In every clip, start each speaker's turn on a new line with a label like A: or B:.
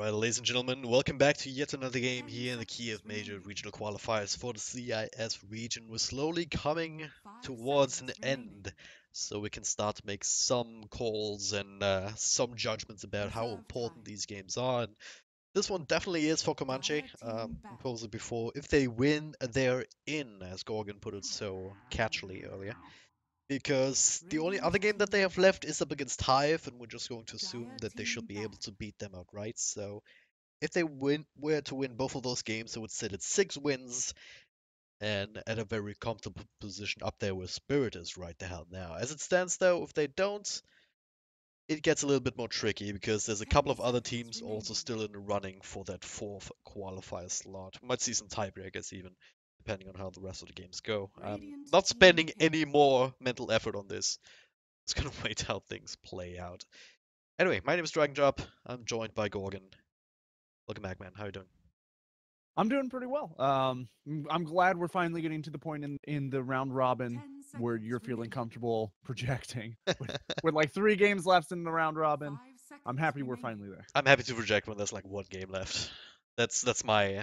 A: Alright, ladies and gentlemen, welcome back to yet another game here in the Kiev Major Regional Qualifiers for the CIS region. We're slowly coming towards an end, so we can start to make some calls and some judgments about how important these games are. And this one definitely is for Comanche. I posed it before. If they win, they're in, as Gorgon put it so catchily earlier. Because the only other game that they have left is up against Hive, and we're just going to assume that they should be able to beat them outright. So if they were to win both of those games, they would sit at 6 wins and at a very comfortable position up there where Spirit is right the hell now. As it stands, though, if they don't, it gets a little bit more tricky because there's a couple of other teams also still in the running for that fourth qualifier slot. We might see some tiebreakers even, depending on how the rest of the games go. I'm not spending any more mental effort on this. Just gonna wait how things play out. Anyway, my name is Dragon Drop. I'm joined by Gorgon. Welcome back, man. How are you doing?
B: I'm doing pretty well. I'm glad we're finally getting to the point in the round robin where you're feeling comfortable projecting. With like 3 games left in the round robin, I'm happy we're finally there.
A: I'm happy to project when there's like one game left. That's my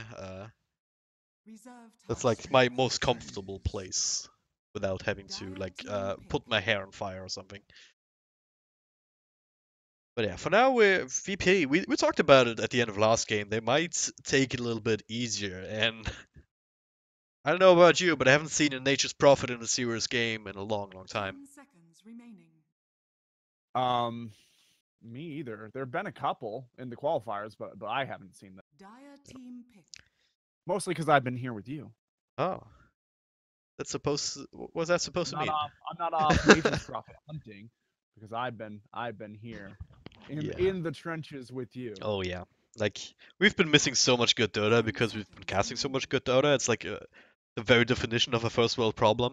A: that's like my most comfortable place without having to like put my hair on fire or something. But yeah, for now we're VP. We talked about it at the end of last game. They might take it a little bit easier, and I don't know about you, but I haven't seen a Nature's Prophet in a serious game in a long, long time.
B: Um, Me either. There've been a couple in the qualifiers, but I haven't seen them. Mostly because I've been here with you.
A: Oh, what was that supposed to mean?
B: I'm not off Nature's Prophet hunting because I've been here
A: Yeah.
B: in the trenches with you.
A: Oh yeah. Like we've been missing so much good Dota because we've been casting so much good Dota. It's like the very definition of a first world problem.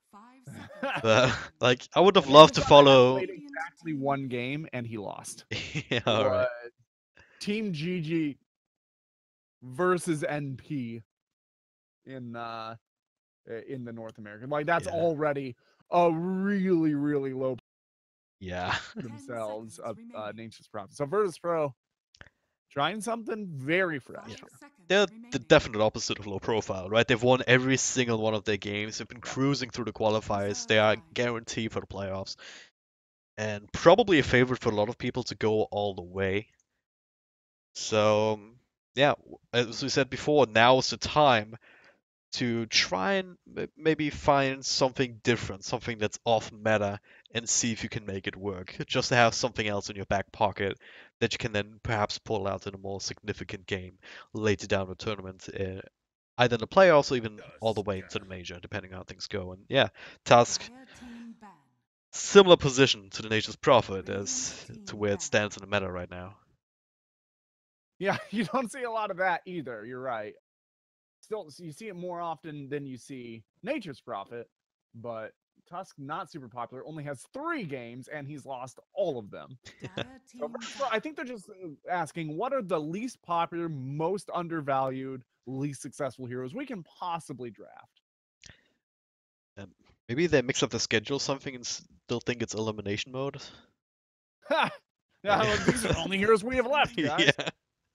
A: Like I would have loved to follow.
B: Played exactly 1 game and he lost.
A: Yeah, all right.
B: Team GG versus NP in the North American. Like that's
A: Yeah.
B: already a really low
A: Yeah.
B: themselves of Nature's Prophet. So Virtus Pro trying something very fresh.
A: Yeah. They're the definite opposite of low profile, right? They've won every single one of their games. They've been cruising through the qualifiers. They are guaranteed for the playoffs. And probably a favorite for a lot of people to go all the way. So, yeah, as we said before, now is the time to try and maybe find something different, something that's off meta, and see if you can make it work. Just to have something else in your back pocket that you can then perhaps pull out in a more significant game later down the tournament, either in the playoffs or even all the way into the major, depending on how things go. And yeah, Tusk, similar position to the Nature's Prophet as to where it stands in the meta right now.
B: Yeah, you don't see a lot of that either. You're right. Still, you see it more often than you see Nature's Prophet, but Tusk not super popular. Only has 3 games and he's lost all of them. So I think they're just asking what are the least popular, most undervalued, least successful heroes we can possibly draft.
A: Maybe they mix up the schedule something and still think it's elimination mode.
B: Ha! Yeah, these are the only heroes we have left, guys.
A: Yeah.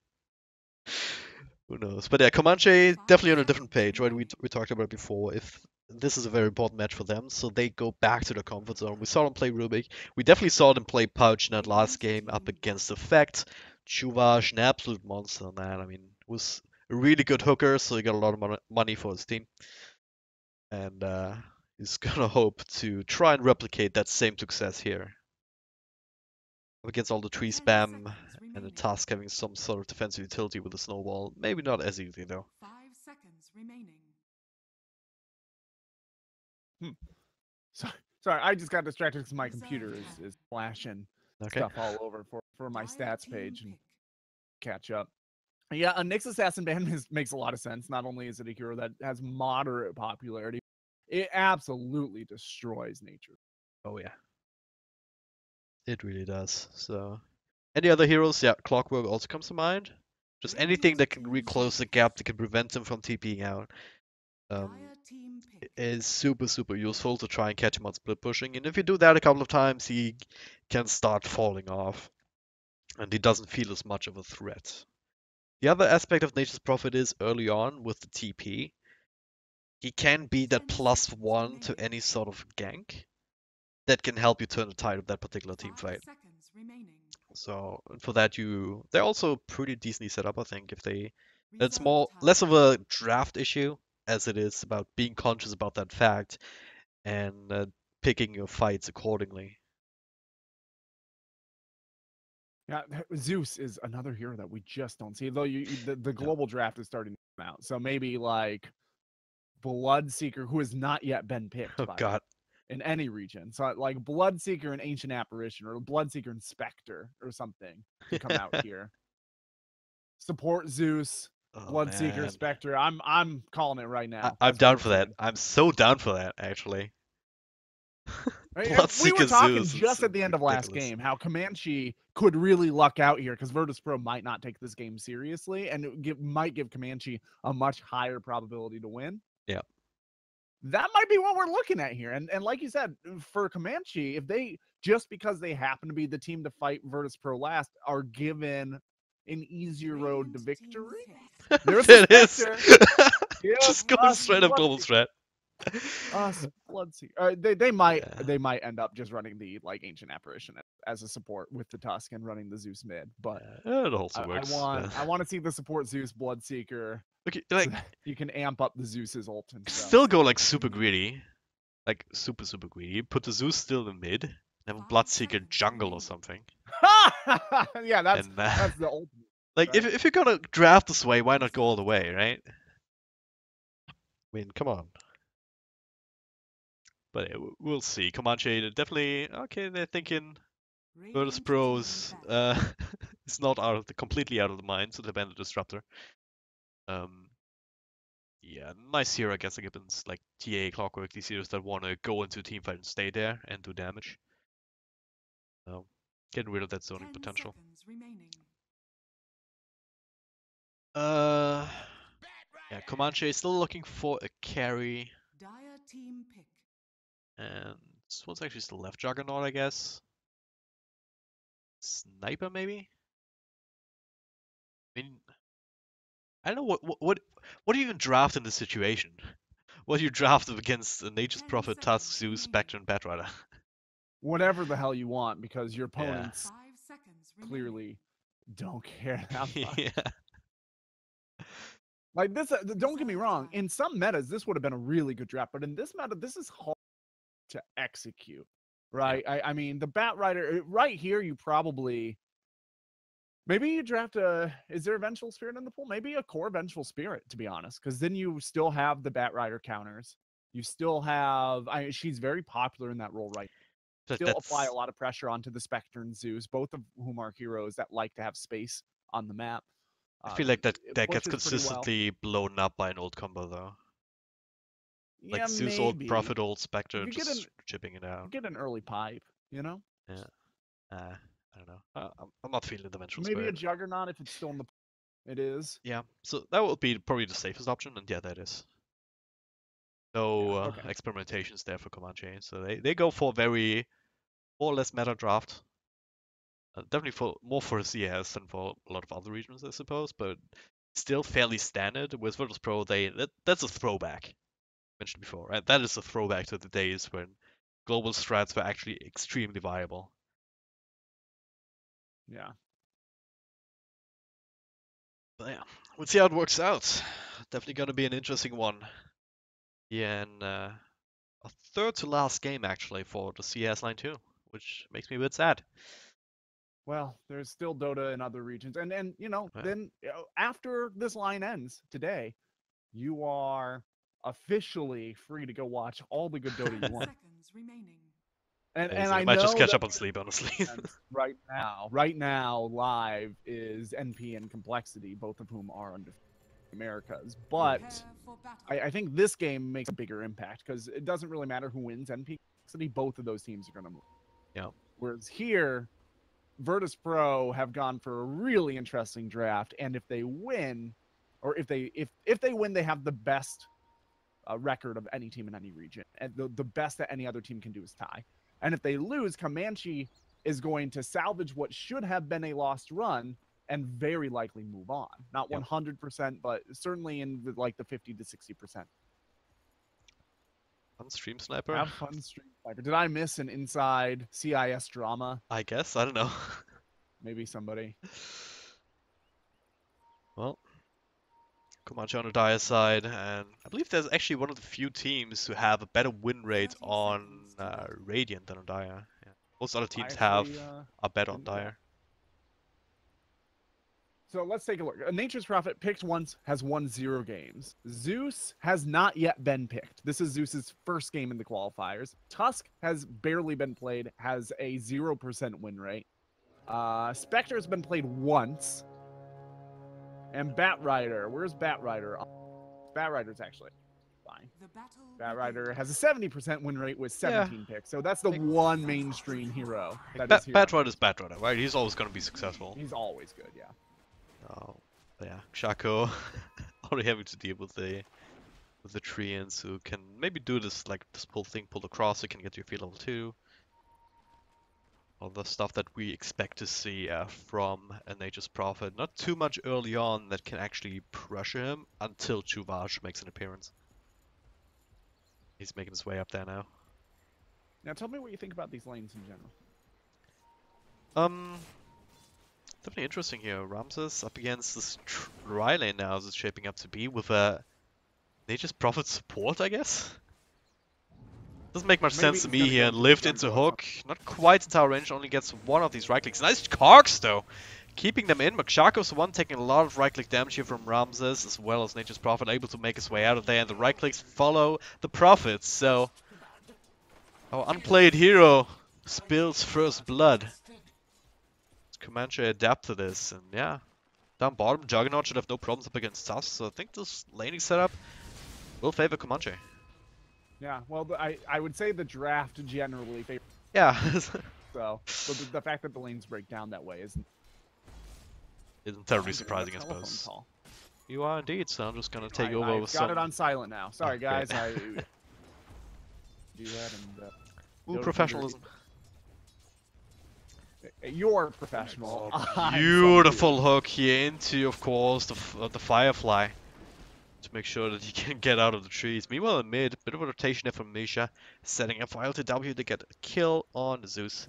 A: Who knows? But yeah, Comanche definitely on a different page, right? We talked about it before. If this is a very important match for them, so they go back to the comfort zone. We saw them play Rubik. We definitely saw them play Pouch in that last game up against Effect. Chuvash, an absolute monster, man. I mean, was a really good hooker, so he got a lot of money for his team. And he's gonna hope to try and replicate that same success here. Up against all the tree spam and the Tusk having some sort of defensive utility with the snowball. Maybe not as easy though.
B: Sorry, I just got distracted because my computer is flashing stuff all over for my stats page and catch up. Yeah, a Nyx Assassin band makes a lot of sense. Not only is it a hero that has moderate popularity, it absolutely destroys nature.
A: Oh yeah. It really does. So, any other heroes? Yeah, Clockwork also comes to mind. Just anything that can reclose the gap that can prevent him from TPing out. Is super useful to try and catch him on split pushing. And if you do that a couple of times, he can start falling off. And he doesn't feel as much of a threat. The other aspect of Nature's Prophet is early on with the TP, he can be that +1 to any sort of gank that can help you turn the tide of that particular team fight. So for that, they're also pretty decently set up, I think. It's less of a draft issue as it is about being conscious about that fact and picking your fights accordingly.
B: Yeah, Zeus is another hero that we just don't see. Though the global draft is starting to come out, so maybe like Bloodseeker, who has not yet been picked.
A: Oh God.
B: In any region. So like Bloodseeker and Ancient Apparition, or Bloodseeker and Spectre or something to come out here. Support Zeus, Bloodseeker,
A: man.
B: Spectre. I'm calling it right now.
A: I'm down for that. I'm so down for that, actually.
B: We were talking
A: Zeus
B: just at the end of last game how Comanche could really luck out here because Virtus Pro might not take this game seriously, and it might give Comanche a much higher probability to win.
A: Yeah.
B: That might be what we're looking at here. And like you said, for Comanche, if they, just because they happen to be the team to fight Virtus Pro last, are given an easier road to victory. There's a Spectre.
A: Just going straight up global threat.
B: Bloodseeker. They might end up just running the like Ancient Apparition as a support with the Tusk and running the Zeus mid. But
A: it also works.
B: I want to see the support Zeus Bloodseeker.
A: Okay, like
B: so you can amp up the Zeus's ult and stuff.
A: Still go like super greedy, like super greedy. Put the Zeus still in mid, and have a Bloodseeker jungle or something.
B: Yeah, that's the ultimate.
A: Like right? if you're gonna draft this way, why not go all the way, right? I mean, come on. But yeah, we'll see. Comanche definitely okay. They're thinking Virtus Pros it's not completely out of the mind, so they ban the Disruptor. Yeah, nice hero, I guess, against like TA, Clockwork, these heroes that want to go into a team fight and stay there and do damage. Getting rid of that zoning potential. Yeah, Comanche is still looking for a carry. And this one's actually still left Juggernaut, I guess. Sniper, maybe? I mean, I don't know what do you even draft in this situation? What do you draft against Nature's Prophet, Tusk, Zeus, Spectre, and Batrider?
B: Whatever the hell you want, because your opponents clearly don't care that much.
A: Yeah.
B: Like this, don't get me wrong. In some metas, this would have been a really good draft, but in this meta, this is hard to execute, right? Yeah. I mean, the Batrider right here, you probably. Maybe you draft is there a Vengeful Spirit in the pool? Maybe a core Vengeful Spirit, to be honest, because then you still have the Batrider counters. You still have, she's very popular in that role right now. Still apply a lot of pressure onto the Spectre and Zeus, both of whom are heroes that like to have space on the map.
A: I feel like that gets consistently blown up by an old combo, though. Like Zeus old, Prophet old, Spectre, just chipping it out.
B: Get an early pipe, you know?
A: Yeah. I don't know. I'm not feeling the Vengeful
B: Maybe
A: Spirit.
B: a Juggernaut if it's still in the. It is.
A: Yeah, so that would be probably the safest option, and yeah, that is. No experimentations there for Comanche, so they go for very more or less meta draft. Definitely more for CS than for a lot of other regions, I suppose, but still fairly standard. With Virtus Pro, that's a throwback. Mentioned before, right? That is a throwback to the days when global strats were actually extremely viable.
B: Yeah.
A: But yeah, we'll see how it works out. Definitely going to be an interesting one. Yeah, and a third to last game actually for the CS line too, which makes me a bit sad.
B: Well, there's still Dota in other regions, and then after this line ends today, you are officially free to go watch all the good Dota you want. And I
A: might just catch up on sleep, honestly.
B: Right now, live is NP and Complexity, both of whom are under Americas. But I think this game makes a bigger impact because it doesn't really matter who wins NP Complexity. Both of those teams are going to move.
A: Yeah.
B: Whereas here, Virtus Pro have gone for a really interesting draft, and if they win, or if they win, they have the best record of any team in any region, and the best that any other team can do is tie. And if they lose, Comanche is going to salvage what should have been a lost run and very likely move on. Not
A: Yep.
B: 100%, but certainly in like the 50 to 60%.
A: Fun stream sniper?
B: Have fun stream sniper. Did I miss an inside CIS drama?
A: I guess. I don't know.
B: Maybe somebody.
A: Well, Comanche on the Dire side, and I believe there's actually one of the few teams who have a better win rate on Radiant than on Dire. Yeah. Most other teams have a bet on Dire.
B: So let's take a look. Nature's Prophet picked once, has won 0 games. Zeus has not yet been picked. This is Zeus's first game in the qualifiers. Tusk has barely been played, has a 0% win rate. Spectre has been played once. And Batrider, where's Batrider? Batrider's actually fine. Batrider has a 70% win rate with 17 picks. So that's the one mainstream hero.
A: Batrider's Batrider, right? He's always going to be successful.
B: He's always good, yeah.
A: Oh, yeah. Shaco already having to deal with the Treants who can maybe do this pull across, so can get to your field level 2. All the stuff that we expect to see from a Nature's Prophet. Not too much early on that can actually pressure him until Chuvage makes an appearance. He's making his way up there now.
B: Now tell me what you think about these lanes in general.
A: Definitely interesting here. Ramses up against this Ry lane now as it's shaping up to be with a Nature's Prophet support, I guess? Doesn't make much sense to me here. And lift into hook. Not quite in tower range, only gets one of these right clicks. Nice Karks though! Keeping them in. Makshako's the one taking a lot of right click damage here from Ramses, as well as Nature's Prophet able to make his way out of there. And the right clicks follow the Prophets, so our unplayed hero spills first blood. Comanche adapt to this, and yeah, down bottom, Juggernaut should have no problems up against Tusk, so I think this laning setup will favor Comanche.
B: Yeah, well, I would say the draft generally favors.
A: Yeah.
B: So the fact that the lanes break down that way isn't
A: terribly surprising, I suppose.
B: Call.
A: You are indeed, so I'm just gonna take over with some...
B: got it on silent now. Sorry, guys. I do that and...
A: Ooh, professionalism.
B: You're professional.
A: Beautiful hook here into, of course, the Firefly. To make sure that he can get out of the trees. Meanwhile, in mid, bit of a rotation there from Misha. Setting up for LTW to get a kill on Zeus.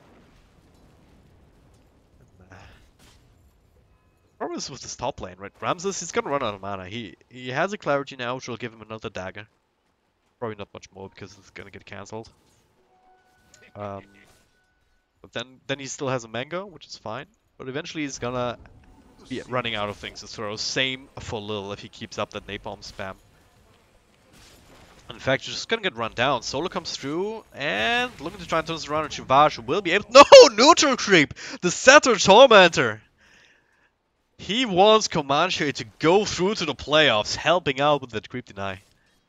A: Problem is with this top lane, right? Ramses, he's gonna run out of mana. He has a Clarity now, which will give him another dagger. Probably not much more because it's gonna get cancelled. But then he still has a Mango, which is fine. But eventually he's gonna be running out of things to throw. Same for Lil if he keeps up that napalm spam. In fact, you're just gonna get run down. Solo comes through and looking to try and turn this around, and Chuvage will be able to... No! Neutral creep! The Setter Tormentor! He wants Comanche to go through to the playoffs, helping out with that creep deny.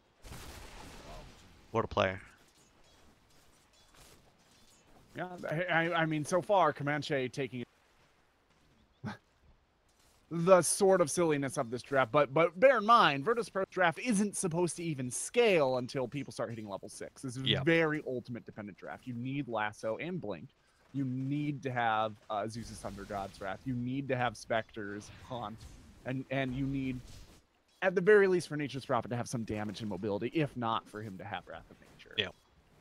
A: What a player.
B: Yeah, I mean, so far, Comanche taking the sort of silliness of this draft, but bear in mind, Virtus Pro draft isn't supposed to even scale until people start hitting level 6. This is a very ultimate dependent draft. You need Lasso and Blink. You need to have Zeus's Thunder God's Wrath. You need to have Spectre's Haunt, and you need, at the very least, for Nature's Prophet to have some damage and mobility, if not for him to have Wrath of Nature.
A: Yeah.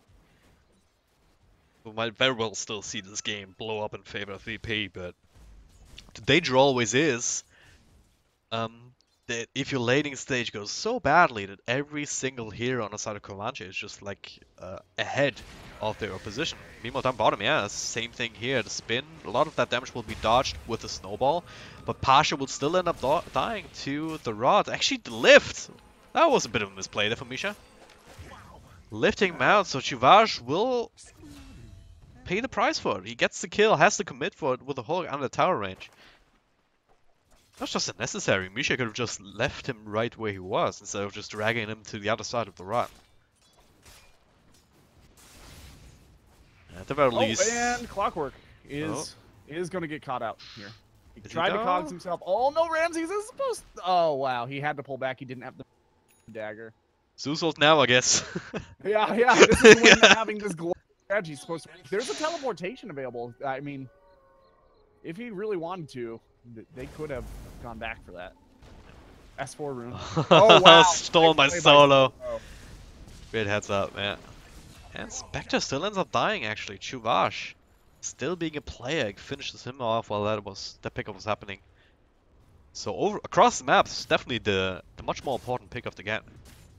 A: We might very well still see this game blow up in favor of VP, but the danger always is that if your laning stage goes so badly that every single hero on the side of Comanche is just like ahead of their opposition. Meanwhile down bottom, yeah, same thing here. The spin, a lot of that damage will be dodged with the snowball, but Pasha will still end up dying to the rod. Actually, the lift! That was a bit of a misplay there for Misha. Lifting him out, so Chuvage will pay the price for it. He gets the kill, has to commit for it with a hook under tower range. That's just unnecessary. Misha could have just left him right where he was instead of just dragging him to the other side of the rod. At the very least.
B: And Clockwork is going to get caught out here. He tried to cogs himself. Oh no, Ramses is supposed to... Oh wow, he had to pull back. He didn't have the dagger.
A: Zeus ult now, I guess.
B: yeah. This is when having this global strategy is supposed to... There's a teleportation available. I mean, if he really wanted to, they could have gone back for that. S4 rune. Oh wow!
A: Stole my
B: Nice play by
A: solo.
B: Solo.
A: Great heads up, man. And Spectre still ends up dying actually. Chuvash, still being a player, finishes him off while that pickup was happening. So across the maps, definitely the much more important pickup to get.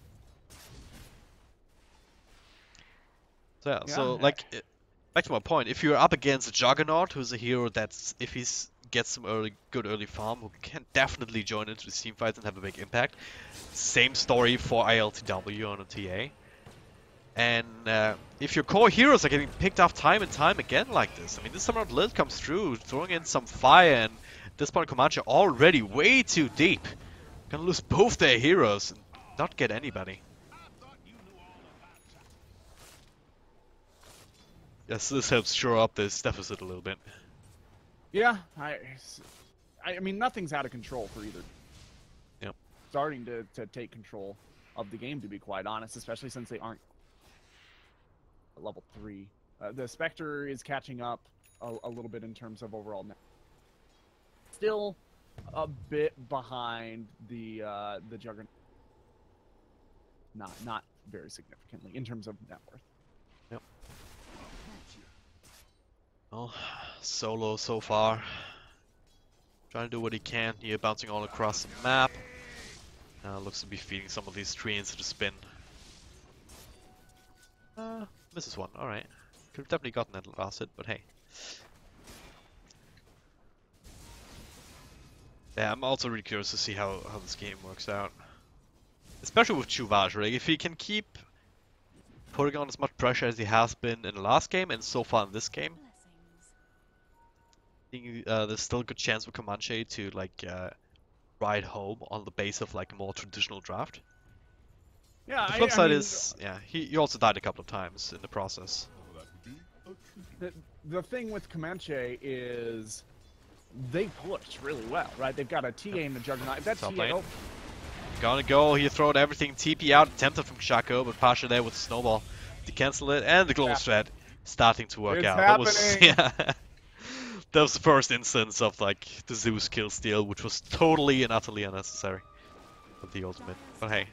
A: So yeah, so like back to my point, if you're up against a Juggernaut, who's a hero that's if he's gets some good early farm, who can definitely join into the team fights and have a big impact. Same story for ILTW on a TA. And if your core heroes are getting picked off time and time again like this, I mean, this Summoner Lit comes through, throwing in some fire, and at this point Comanche already way too deep. Gonna lose both their heroes and not get anybody. Yes, this helps shore up this deficit a little bit.
B: Yeah, I mean, nothing's out of control for either.
A: Yep.
B: Starting to take control of the game, to be quite honest, especially since they aren't at level 3. The Spectre is catching up a little bit in terms of overall net. Still a bit behind the Juggernaut. Not very significantly in terms of net worth.
A: Yep. Well, Solo so far. Trying to do what he can here, bouncing all across the map. Looks to be feeding some of these trees into the spin. Misses one, alright. Could have definitely gotten that last hit, but hey. Yeah, I'm also really curious to see how this game works out. Especially with Chuvash, right? If he can keep putting on as much pressure as he has been in the last game and so far in this game, I think there's still a good chance for Comanche to like ride home on the base of like a more traditional draft.
B: Yeah,
A: the flip side is, yeah, he also died a couple of times in the process.
B: The thing with Comanche is they push really well, right? They've got a TA in the Juggernaut. If that
A: Top
B: TA,
A: lane. Gonna go, he throwed everything, TP out, attempted from Shaco, but Pasha there with the snowball to cancel it, and the global strat starting to work
B: It's
A: out.
B: happening.
A: That was, yeah, that was the first instance of like the Zeus kill steal, which was totally and utterly unnecessary with the ultimate. But hey,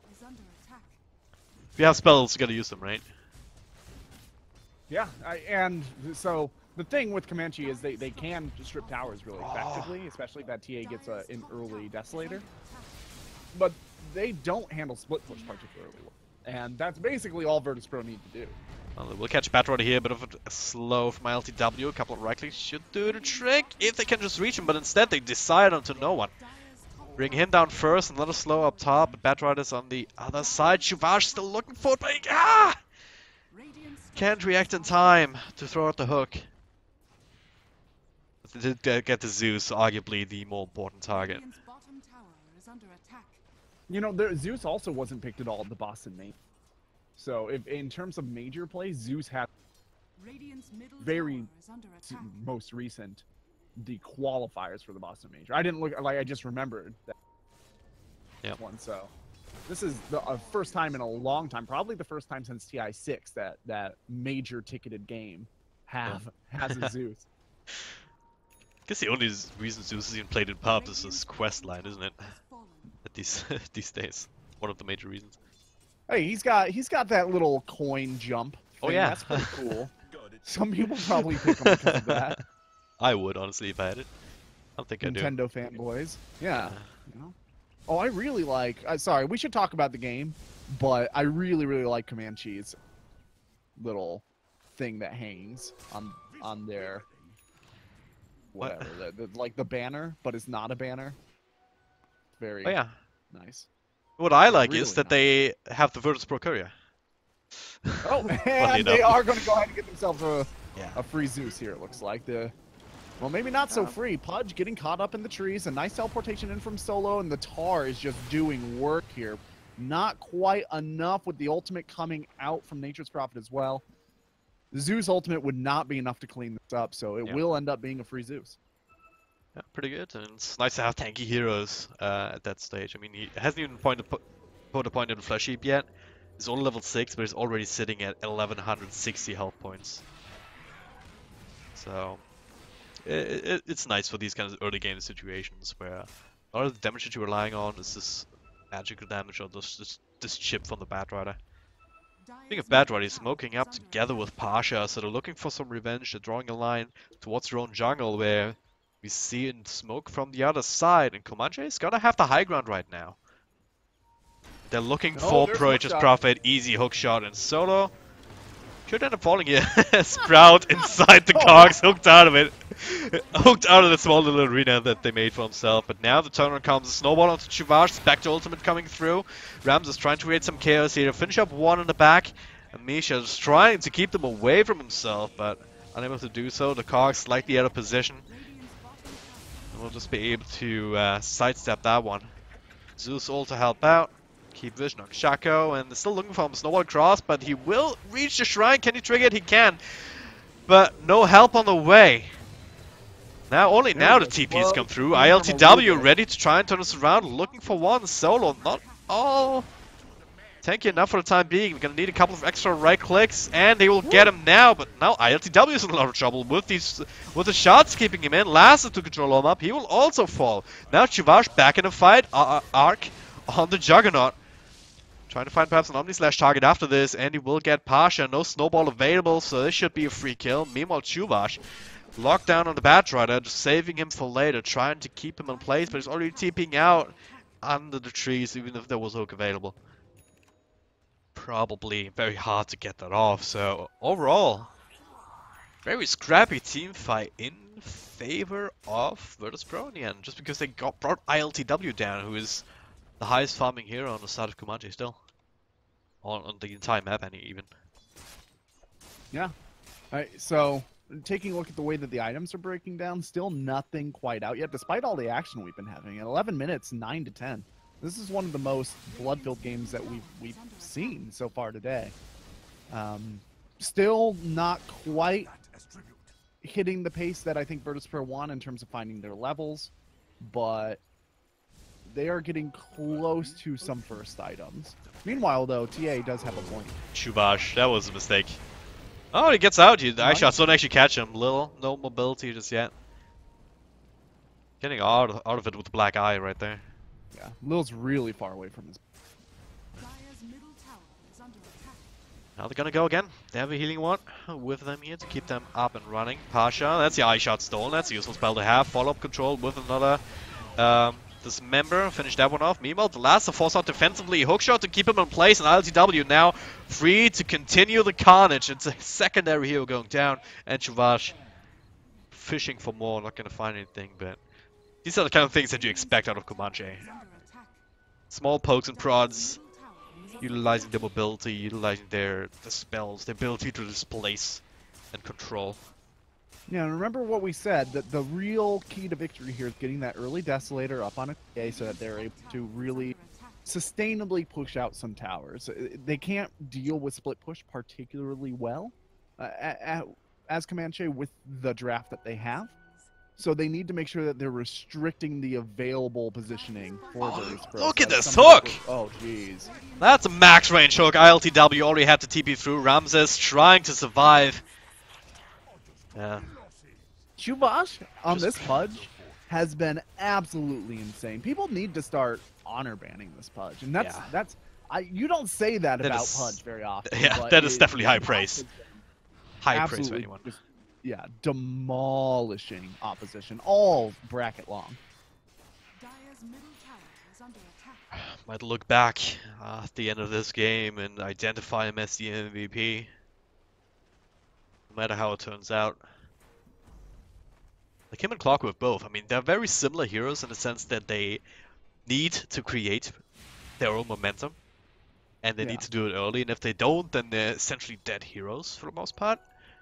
A: if you have spells, you gotta use them, right?
B: Yeah, and so the thing with Comanche is they can strip towers really effectively, especially if that TA gets an early Desolator. But they don't handle split push particularly well. And that's basically all Virtus Pro need to do.
A: Well, we'll catch Batroid here, a bit of a slow from ILTW, a couple of right clicks should do the trick if they can just reach him, but instead they decide onto no one. Bring him down first, another slow up top, but Batroid is on the other side. Chuvash still looking for it, but he can't react in time to throw out the hook. But they did get the Zeus, arguably the more important target.
B: You know, Zeus also wasn't picked at all at the Boston main. So, if in terms of major plays, Zeus had very most recent the qualifiers for the Boston Major. I didn't look, like, I just remembered that one. So, this is the first time in a long time, probably the first time since TI6 that major ticketed game has a Zeus.
A: I guess the only reason Zeus is even played in pubs is this quest line, isn't it? At these days, one of the major reasons.
B: Hey, he's got that little coin jump thing.
A: Oh yeah,
B: that's pretty cool. Some people probably pick him because of that.
A: I would honestly if I had it. I don't think
B: Nintendo
A: I do.
B: fanboys. Yeah. You know? Oh, I really like. Sorry, we should talk about the game, but I really like Comanche's little thing that hangs on their whatever, like the banner, but it's not a banner. Very nice.
A: What I like
B: really
A: is that
B: nice.
A: they have the Virtus Pro courier.
B: Oh, and they are going to go ahead and get themselves a free Zeus here, it looks like. Well, maybe not so free. Pudge getting caught up in the trees. A nice teleportation in from Solo, and the Tar is just doing work here. Not quite enough with the ultimate coming out from Nature's Prophet as well. The Zeus ultimate would not be enough to clean this up, so it will end up being a free Zeus.
A: Yeah, pretty good, and it's nice to have tanky heroes at that stage. I mean, he hasn't even put a point in the Flesh Heap yet. He's only level 6, but he's already sitting at 1160 health points. So, It's nice for these kinds of early game situations where a lot of the damage that you're relying on is this magical damage or this chip from the Batrider. Speaking of Batrider, he's smoking up together with Pasha, so they're looking for some revenge. They're drawing a line towards their own jungle where we see in smoke from the other side, and Comanche's gotta have the high ground right now. They're looking for Proteus Prophet, easy hook shot, and Solo could end up falling here. Sprout inside the cogs, hooked out of it. Hooked out of the small little arena that they made for himself. But now the turnaround comes. A snowball onto Chuvash. Spectre ultimate coming through. Rams is trying to create some chaos here. Finish up one in the back. And Misha is trying to keep them away from himself, but unable to do so. The cogs slightly out of position. And we'll just be able to sidestep that one. Zeus ult to help out. Keep vision on Shaco, and they're still looking for him. Snowball across, but he will reach the shrine. Can he trigger it? He can. But no help on the way. Only now the TPs come through. ILTW ready to try and turn us around. Looking for one. Solo, not all tanky enough for the time being. We're going to need a couple of extra right clicks, and they will get him now. But now ILTW is in a lot of trouble with the shots keeping him in. Lasser to control him up. He will also fall. Now Chuvash back in the fight. Arc on the Juggernaut. Trying to find perhaps an Omni-Slash target after this, and he will get Pasha. No Snowball available, so this should be a free kill. Meanwhile, Chuvash locked down on the Batrider, just saving him for later, trying to keep him in place, but he's already TPing out under the trees, even if there was hook available. Probably very hard to get that off, so overall, very scrappy team fight in favor of Virtus Pro in the end, just because they brought ILTW down, who is the highest farming hero on the side of Comanche still. On the entire map, even.
B: Yeah. Alright, so taking a look at the way that the items are breaking down, still nothing quite out yet, despite all the action we've been having. At 11 minutes, 9-10. This is one of the most blood-filled games that we've seen so far today. Still not quite hitting the pace that I think Virtus Pro want in terms of finding their levels, but they are getting close to some first items. Meanwhile, though, TA does have a point.
A: Chuvash, that was a mistake. Oh, he gets out. The eye shots don't actually catch him. No mobility just yet. Getting out of it with the black eye right there.
B: Yeah, Lil's really far away from his.
A: Now they're gonna go again. They have a healing one with them here to keep them up and running. Pasha, that's the eye shot stolen. That's a useful spell to have. Follow-up control with another Dismember, finish that one off. Meanwhile, the last to force out defensively. Hookshot to keep him in place, and ILTW now free to continue the carnage. It's a secondary hero going down, and Chuvash fishing for more, not gonna find anything, but these are the kind of things that you expect out of Comanche. Small pokes and prods, utilizing their mobility, utilizing their spells, their ability to displace and control.
B: Yeah, and remember what we said, that the real key to victory here is getting that early Desolator up on a TA so that they're able to really sustainably push out some towers. They can't deal with split push particularly well as Comanche with the draft that they have. So they need to make sure that they're restricting the available positioning for Virtus Pro.
A: Look at this hook!
B: Oh, jeez.
A: That's a max range hook. ILTW already had to TP through. Ramses trying to survive. Yeah.
B: Chuvash on this Pudge has been absolutely insane. People need to start honor banning this Pudge, and you don't say that about Pudge very often.
A: Yeah, that is definitely high praise. High praise for anyone.
B: Yeah, demolishing opposition all bracket long.
A: Might look back at the end of this game and identify him as the MVP. No matter how it turns out. Like him and Clockwork both. I mean, they're very similar heroes in the sense that they need to create their own momentum. And they need to do it early, and if they don't, then they're essentially dead heroes for the most part.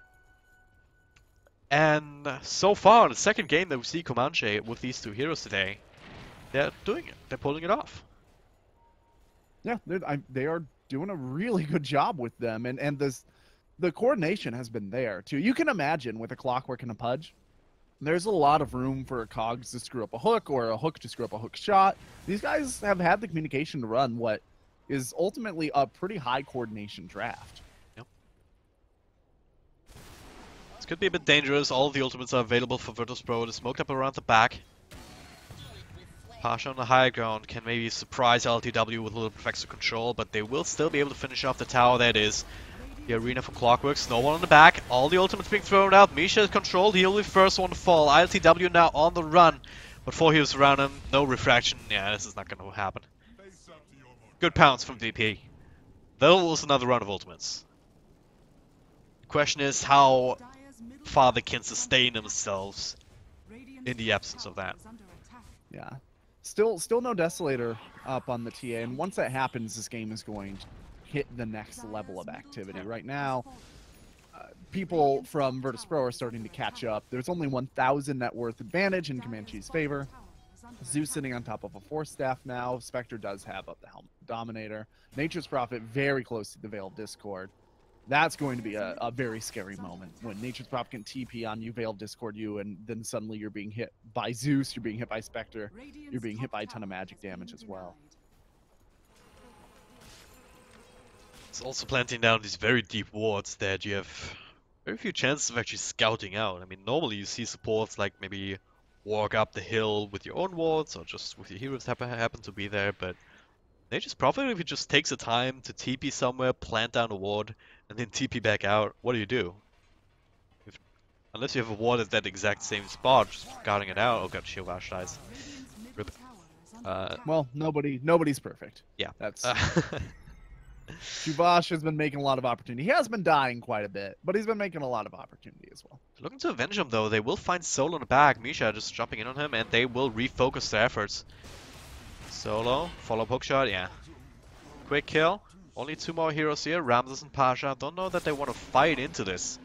A: And so far, the second game that we see Comanche with these two heroes today, they're doing it. They're pulling it off.
B: Yeah, they are doing a really good job with them, and the coordination has been there too. You can imagine with a Clockwork and a Pudge, there's a lot of room for a Cogs to screw up a hook or a hook to screw up a hook shot. These guys have had the communication to run what is ultimately a pretty high coordination draft.
A: Yep. could be a bit dangerous. All of the ultimates are available for Virtus.pro. They're smoked up around the back. Pasha on the high ground can maybe surprise LTW with a little Perfecto control, but they will still be able to finish off the tower. That is the arena for Clockworks. No one on the back. All the ultimates being thrown out. Misha is controlled. He'll be the first one to fall. ILTW now on the run. But 4 heals around him. No refraction. Yeah, this is not going to happen. Good pounce from VP. That was another round of ultimates. The question is how far they can sustain themselves in the absence of that.
B: Yeah. Still no Desolator up on the TA, and once that happens, this game is going to hit the next level of activity. Right now, people from Virtus.pro are starting to catch up. There's only 1,000 net worth advantage in Comanche's favor. Zeus sitting on top of a Force Staff now. Spectre does have up the Helmet Dominator. Nature's Prophet very close to the Veil of Discord. That's going to be a very scary moment when Nature's Prophet can TP on you, Veil of Discord you, and then suddenly you're being hit by Zeus, you're being hit by Spectre, you're being hit by a ton of magic damage as well.
A: It's also planting down these very deep wards that you have very few chances of actually scouting out. I mean, normally you see supports like maybe walk up the hill with your own wards or just with your heroes that happen to be there, but Nature's Prophet, if he just takes the time to TP somewhere, plant down a ward, and then TP back out, what do? Unless you have a ward at that exact same spot, just guarding it out. Oh god, Shilvash dies. Rip.
B: Well, nobody's perfect.
A: Yeah.
B: That's Shuvash has been making a lot of opportunity. He has been dying quite a bit, but he's been making a lot of opportunity as well.
A: Looking to avenge him though, they will find Solo in the back. Misha just jumping in on him, and they will refocus their efforts. Solo, follow hookshot, yeah. Quick kill. Only 2 more heroes here, Ramses and Pasha. Don't know that they want to fight into this.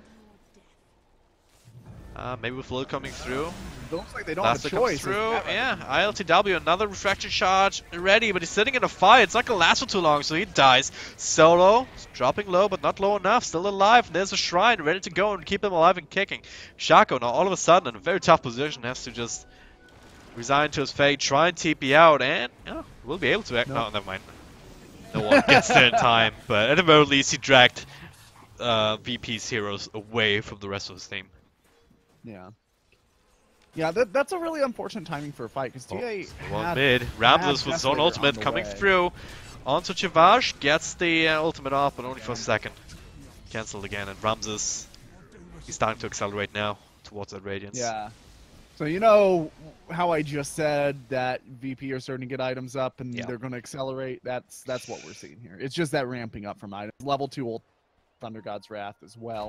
A: Maybe with Lil coming through.
B: Looks like they don't have a choice.
A: Through. Yeah, ILTW, another refraction charge ready, but he's sitting in a fight. It's not going to last for too long, so he dies. Solo, dropping low, but not low enough. Still alive. And there's a shrine ready to go and keep him alive and kicking. Shaco now all of a sudden in a very tough position has to just resign to his fate, try and TP out, and we'll be able to act. No, never mind. No one gets there in time, but at the very least he dragged VP's heroes away from the rest of his team.
B: Yeah. Yeah, that's a really unfortunate timing for a fight, because TA
A: one mid. Ramses with his own ultimate coming through. Onto Chivash, gets the ultimate off, but only for a second. Cancelled again, and Ramses, he's starting to accelerate now towards that Radiance.
B: Yeah. So you know how I just said that VP are starting to get items up and they're going to accelerate? That's what we're seeing here. It's just that ramping up from items. Level 2 ult Thunder God's Wrath as well.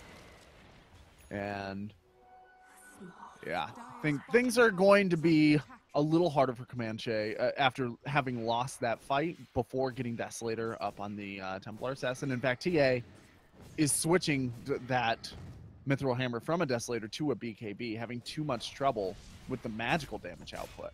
B: And yeah, I think things are going to be a little harder for Comanche after having lost that fight before getting Desolator up on the Templar Assassin. In fact, TA is switching that Mithril Hammer from a Desolator to a BKB, having too much trouble with the magical damage output.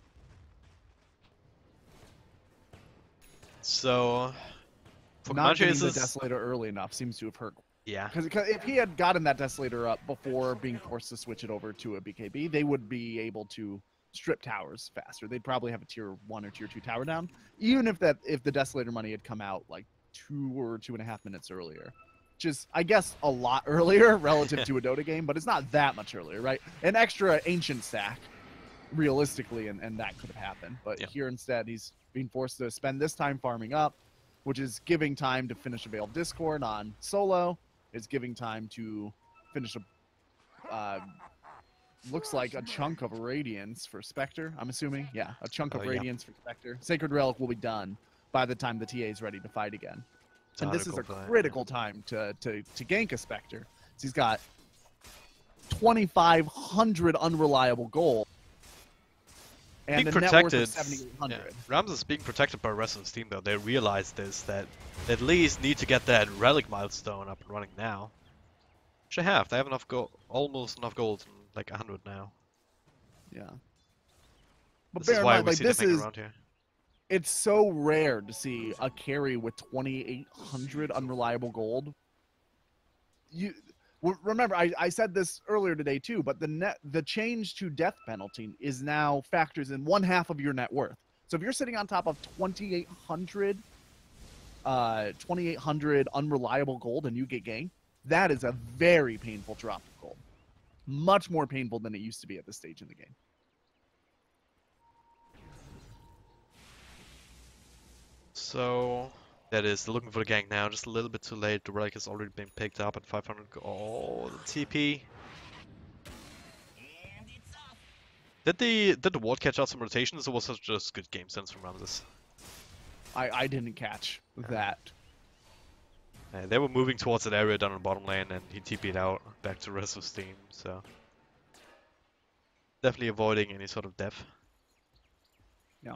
A: So, for
B: not getting
A: the
B: Desolator early enough seems to have hurt.
A: Yeah.
B: Because if he had gotten that Desolator up before being forced to switch it over to a BKB, they would be able to strip towers faster. They'd probably have a tier 1 or tier 2 tower down, even if the Desolator money had come out like 2 or 2.5 minutes earlier. Which is, I guess, a lot earlier relative to a Dota game, but it's not that much earlier, right? An extra ancient stack, realistically, and that could have happened. But here instead, he's being forced to spend this time farming up, which is giving time to finish a Veil of Discord on Solo. It's giving time to finish a, looks like a chunk of Radiance for Spectre, I'm assuming. Yeah, a chunk of Radiance for Spectre. Sacred Relic will be done by the time the TA is ready to fight again. And this is a critical time to gank a Spectre. So he's got 2,500 unreliable gold. And
A: being
B: the
A: protected,
B: net worth of 7,800.
A: Yeah. Ramses is being protected by the rest of his team though. They realize this, that they at least need to get that relic milestone up and running now. Which they have. They have enough gold, almost enough gold, like 100 now.
B: Yeah. But
A: this is why we
B: like,
A: see
B: this
A: them
B: is
A: around here.
B: It's so rare to see a carry with 2,800 unreliable gold. Remember, I said this earlier today too, but the change to death penalty is now factors in 1/2 of your net worth. So if you're sitting on top of 2,800 unreliable gold and you get ganked, That is a very painful drop of gold. Much more painful than it used to be at this stage in the game.
A: So that is looking for the gank now. Just a little bit too late. The relic has already been picked up at 500. Oh, the TP. Did the ward catch out some rotations, or was it just good game sense from Ramses?
B: I didn't catch that.
A: They were moving towards that area down in the bottom lane, and he TP'd out back to the rest of his team. So definitely avoiding any sort of depth.
B: Yeah.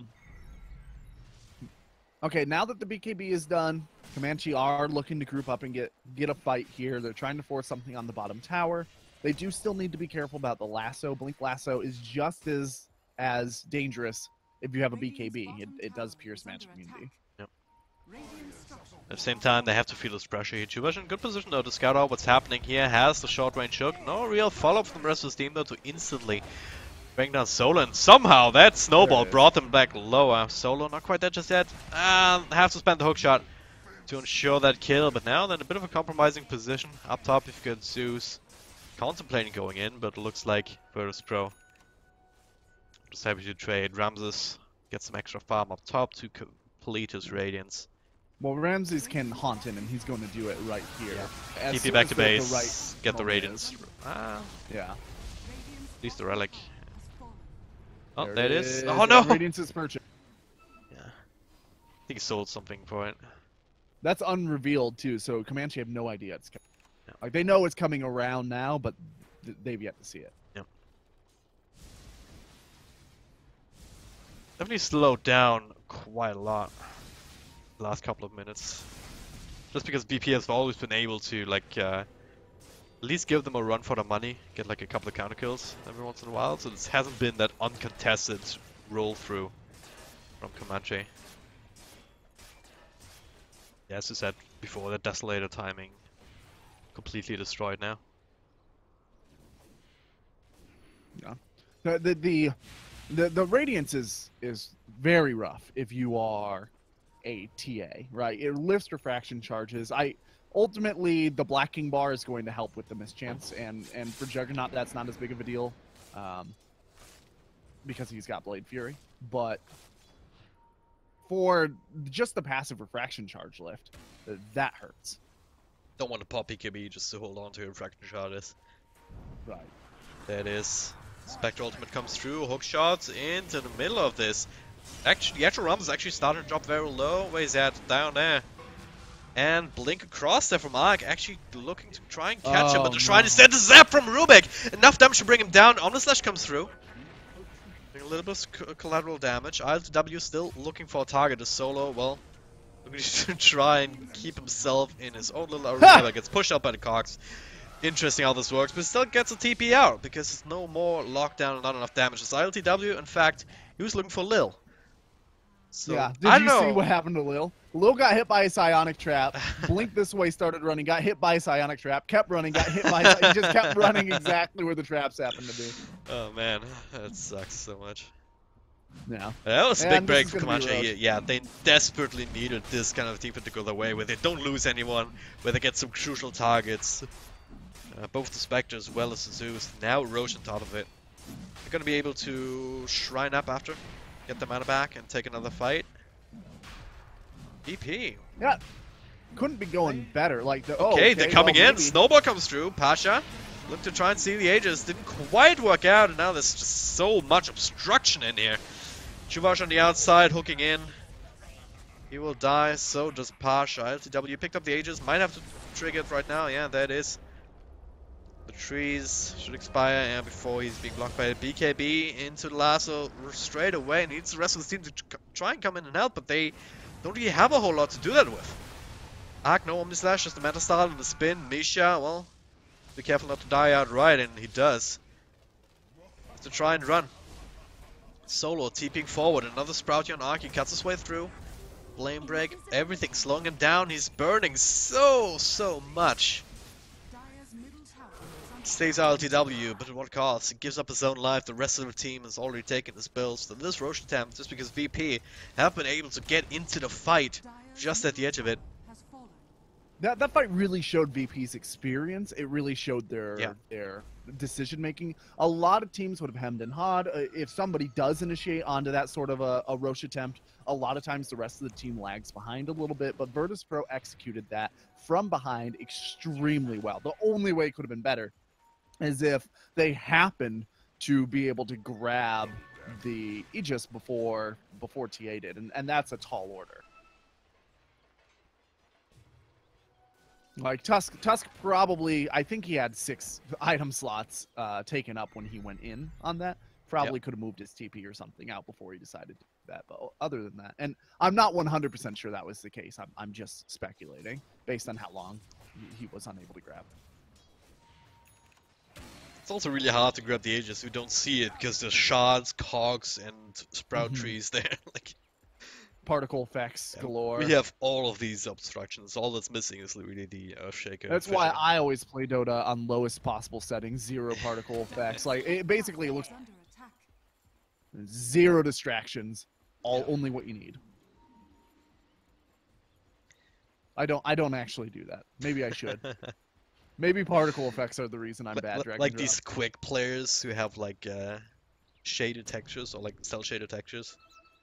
B: Okay, now that the BKB is done, Comanche are looking to group up and get a fight here. They're trying to force something on the bottom tower. They do still need to be careful about the lasso. Blink Lasso is just as dangerous if you have a BKB. It does pierce magic immunity.
A: Yep. At the same time, they have to feel this pressure here. Chuvash in good position though to scout out what's happening here. Has the short range hook. No real follow-up from the rest of his team though to instantly bring down Solo, and somehow that snowball brought them back lower. Solo not quite dead just yet. Have to spend the hook shot to ensure that kill, but now they're in a bit of a compromising position. Up top you've got Zeus contemplating going in, but looks like Virtus Pro just happy to trade. Ramses gets some extra farm up top to complete his Radiance.
B: Well, Ramses can haunt him, and he's going to do it right here.
A: Yeah. TP back to base, get the Radiance.
B: Yeah.
A: At least the relic. Oh, there it is.
B: Oh no! Radiance is purchased.
A: Yeah. I think he sold something for it.
B: That's unrevealed too, so Comanche have no idea it's coming.
A: Yeah.
B: Like they know it's coming around now, but they've yet to see it.
A: Yep. Definitely slowed down quite a lot the last couple of minutes. Just because BP has always been able to like at least give them a run for the money, get like a couple of counter kills every once in a while, so this hasn't been that uncontested roll through from Comanche. Yeah, as you said before, the Desolator timing completely destroyed now.
B: Yeah. The Radiance is very rough if you are a TA, right? It lifts refraction charges. Ultimately, the Blacking Bar is going to help with the mischance, and for Juggernaut, that's not as big of a deal because he's got Blade Fury. But for just the passive refraction charge lift, that hurts.
A: Don't want to pop BKB just to hold on to your refraction charges.
B: Right.
A: There it is. Spectre ultimate comes through, hook shots into the middle of this. Actually, the actual Rumble is actually starting to drop very low. Where is that? Down there. And blink across there from Ark, actually looking to try and catch him, but they're trying to send a zap from Rubik. Enough damage to bring him down. Omnislash comes through. Doing a little bit of collateral damage. ILTW still looking for a target. A Solo, well, looking to try and keep himself in his own little arena that gets pushed up by the Cogs. Interesting how this works, but still gets a TP out because there's no more lockdown and not enough damage. It's ILTW, in fact, he was looking for Lil. So,
B: yeah, did you see what happened to Lil? Lil got hit by a psionic trap, blinked this way, started running, got hit by a psionic trap, kept running, got hit by he just kept running exactly where the traps happened to be.
A: Oh man, that sucks so much.
B: Yeah.
A: That was a big break for Comanche. Yeah, they desperately needed this kind of defense to go their way, where they don't lose anyone, where they get some crucial targets. Both the Spectre as well as the Zeus. Now Roche on top of it. They're going to be able to shrine up after, get the mana back, and take another fight. BP.
B: Yeah. Couldn't be going better. Like
A: okay, they're coming in. Snowball comes through. Pasha look to try and see the Aegis. Didn't quite work out, and now there's just so much obstruction in here. Chuvash on the outside, hooking in. He will die, so does Pasha. LTW picked up the Aegis. Might have to trigger it right now. Yeah, there it is. The trees should expire before he's being blocked by a BKB into the lasso straight away. Needs the rest of the team to try and come in and help, but they don't really have a whole lot to do that with. Ark, no Omnislash, just the meta style and the spin. Misha, well, be careful not to die outright, and he does. Has to try and run. Solo TPing forward, another Sprouty on Ark, he cuts his way through. Flame break, everything slowing him down. He's burning so much. Stays LTW, but at what cost? He gives up his own life. The rest of the team has already taken his builds. So this Roche attempt, just because VP have been able to get into the fight just at the edge of it.
B: That fight really showed VP's experience. It really showed
A: Yeah.
B: their decision making. A lot of teams would have hemmed and hawed. If somebody does initiate onto that sort of a Roche attempt, a lot of times the rest of the team lags behind a little bit. But Virtus Pro executed that from behind extremely well. The only way it could have been better is if they happened to be able to grab the Aegis before TA did, and that's a tall order. Like Tusk probably, I think he had 6 item slots taken up when he went in on that. Probably could have moved his TP or something out before he decided to do that. But other than that, and I'm not 100% sure that was the case. I'm just speculating based on how long he was unable to grab.
A: It's also really hard to grab the Aegis. We don't see it because there's shards, cogs, and sprout trees there. Like
B: particle effects galore.
A: We have all of these obstructions. All that's missing is really the Earthshaker.
B: That's why I always play Dota on lowest possible settings, 0 particle effects. Like it basically looks 0 distractions, only what you need. I don't actually do that. Maybe I should. Maybe particle effects are the reason I'm bad.
A: Like these quick players who have like shaded textures or like cell shaded textures.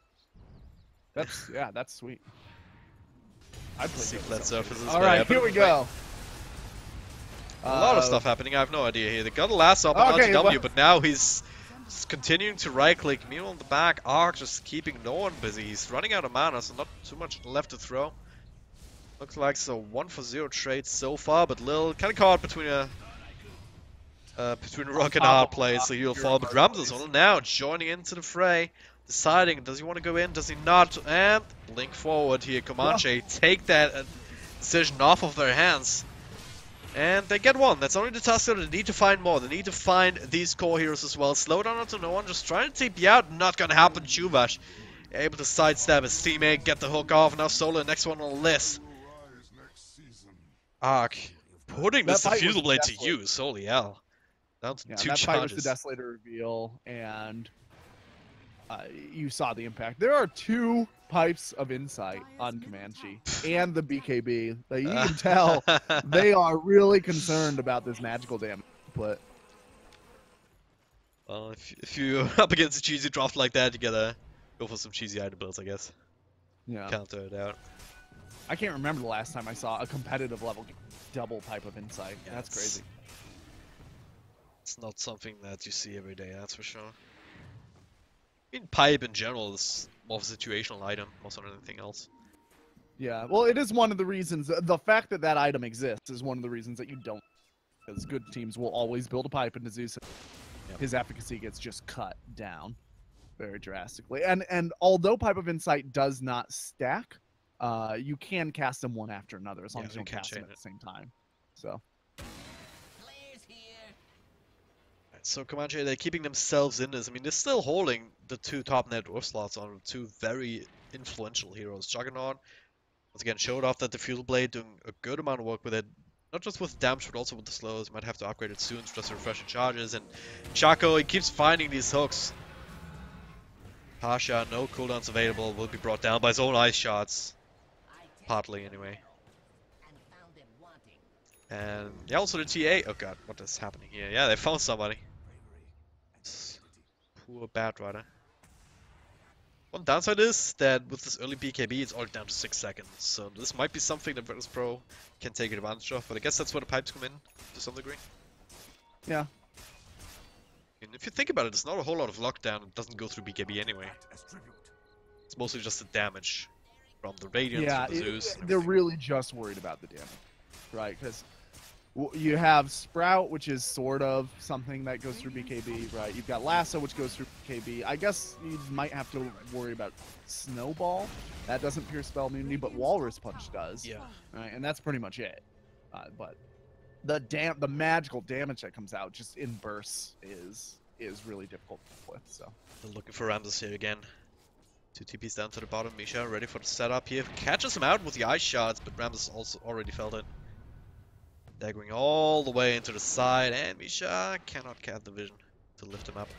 B: That's sweet. I'd play
A: flat surfaces.
B: All right, here we go.
A: A lot of stuff happening. I have no idea here. They got a last up on RTW, but now he's continuing to right click. Meanwhile, in the back, Arc just keeping no one busy. He's running out of mana, so not too much left to throw. Looks like it's a 1-for-0 trade so far, but Lil kind of caught between a rock and a hard place, so he'll fall. But Ramses now joining into the fray. Deciding, does he want to go in, does he not? And blink forward here, Comanche, take that decision off of their hands. And they get one. That's only the task, so they need to find more. They need to find these core heroes as well. Slow down onto no one, just trying to TP out. Not gonna happen. Chuvash able to sidestep his teammate, get the hook off. Now Solo, next one on the list. Arc, putting this Diffusal Blade to use. Holy hell. Down to 2 charges.
B: That fight was the Desolator reveal, and you saw the impact. There are 2 pipes of insight on Comanche and the BKB. Like, you can tell they are really concerned about this magical damage. But
A: well, if you're up against a cheesy draft like that, you gotta go for some cheesy item builds, I guess.
B: Yeah.
A: Counter it out.
B: I can't remember the last time I saw a competitive level double pipe of insight. Yeah, that's crazy.
A: It's not something that you see every day, that's for sure. I mean, pipe in general is more of a situational item, more than anything else.
B: Yeah, well, it is one of the reasons. The fact that that item exists is one of the reasons that you don't. Because good teams will always build a pipe into Zeus. Yep. His efficacy gets just cut down very drastically. And although Pipe of Insight does not stack, you can cast them one after another as long as you don't cast them at the same time. So.
A: So Comanche, they're keeping themselves in this. I mean, they're still holding the 2 top net Earth slots on 2 very influential heroes. Juggernaut, once again, showed off that Diffusal Blade, doing a good amount of work with it. Not just with damage, but also with the slows. Might have to upgrade it soon just to refresh the charges. And Chaco, he keeps finding these hooks. Pasha, no cooldowns available, will be brought down by his own ice shots. Partly, anyway. And yeah, also the TA. Oh god, what is happening here? Yeah, they found somebody. Poor Batrider. One downside is that with this early BKB, it's all down to 6 seconds. So this might be something that Virtus Pro can take advantage of. But I guess that's where the pipes come in to some degree.
B: Yeah.
A: And if you think about it, it's not a whole lot of lockdown. It doesn't go through BKB anyway. It's mostly just the damage from the Radiance, from the Zeus.
B: They're really just worried about the damage, right? Because you have Sprout, which is sort of something that goes through BKB, right? You've got Lasso, which goes through BKB. I guess you might have to worry about Snowball. That doesn't pierce spell immunity, but Walrus Punch does.
A: Yeah.
B: Right, and that's pretty much it. But the magical damage that comes out just in bursts is really difficult to deal with. So
A: they're looking for Ramses here again. 2 TPs down to the bottom. Misha ready for the setup here. Catches him out with the ice shots, but Ramses also already felt it. Daggering all the way into the side, and Misha cannot catch the vision to lift him up.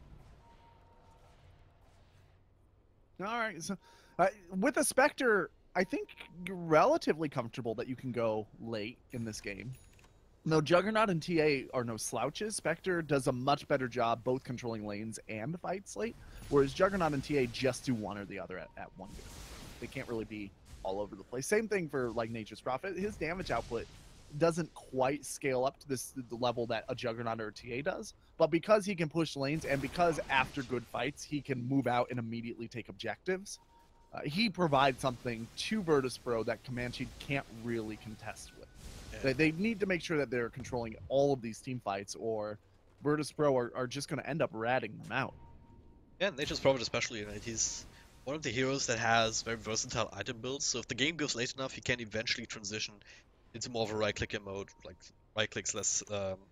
B: All right, so with the Spectre, I think you're relatively comfortable that you can go late in this game. No, Juggernaut and TA are no slouches. Spectre does a much better job both controlling lanes and fights late, whereas Juggernaut and TA just do one or the other at one go. They can't really be all over the place. Same thing for like Nature's Prophet. His damage output doesn't quite scale up to the level that a Juggernaut or a TA does, but because he can push lanes and because after good fights he can move out and immediately take objectives, he provides something to Virtus.pro that Comanche can't really contest with. They need to make sure that they're controlling all of these team fights, or Virtus.pro are just going to end up ratting them out.
A: Yeah, Nature's Prophet especially, right? He's one of the heroes that has very versatile item builds, so if the game goes late enough, he can eventually transition into more of a right-clicker mode, like right-clicks less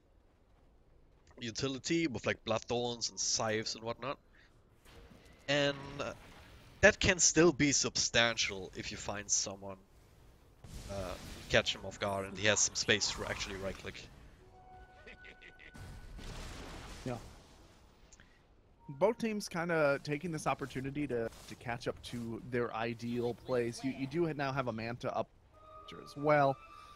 A: utility, with like Bloodthorns and Scythes and whatnot. And that can still be substantial if you find someone catch him off guard and he has some space to actually right-click.
B: Yeah. Both teams kind of taking this opportunity to catch up to their ideal place. You do now have a Manta up as well.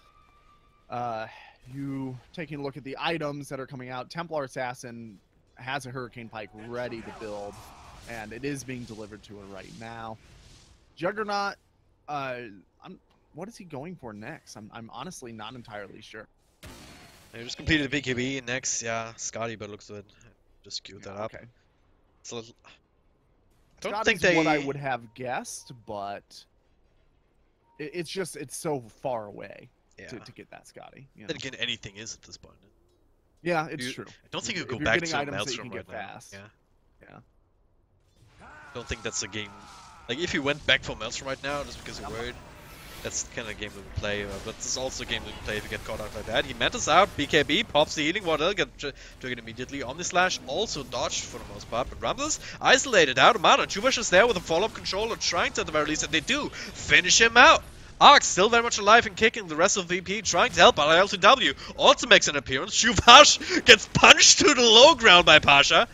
B: You taking a look at the items that are coming out. Templar Assassin has a Hurricane Pike ready to build, and it is being delivered to her right now. Juggernaut, what is he going for next? I'm honestly not entirely sure.
A: They just completed the BKB next, yeah, Scotty, but looks good. Just queued that up.
B: Okay.
A: So, I don't
B: Scotty's
A: think
B: what I would have guessed, but it's so far away to get that Scotty. You know?
A: Then again, anything is at this point.
B: Yeah, it's true.
A: I don't think you
B: If
A: go
B: you're
A: back
B: getting
A: to
B: items that you
A: Maelstrom
B: can
A: right
B: get
A: now.
B: fast.
A: Yeah.
B: Yeah.
A: Don't think that's a game. Like, if you went back for Maelstrom right now just because you're worried, that's the kind of game we would play. But it's also a game we would play if you get caught out like that. He Mantas out, BKB, pops the healing water, get triggered immediately. Omnislash also dodged for the most part, but Ramdas isolated out. Amano, Chuvash is there with a follow-up controller, trying to at the very least, and they do finish him out. Ark still very much alive and kicking. The rest of VP trying to help, but LTW also makes an appearance. Chuvash gets punched to the low ground by Pasha.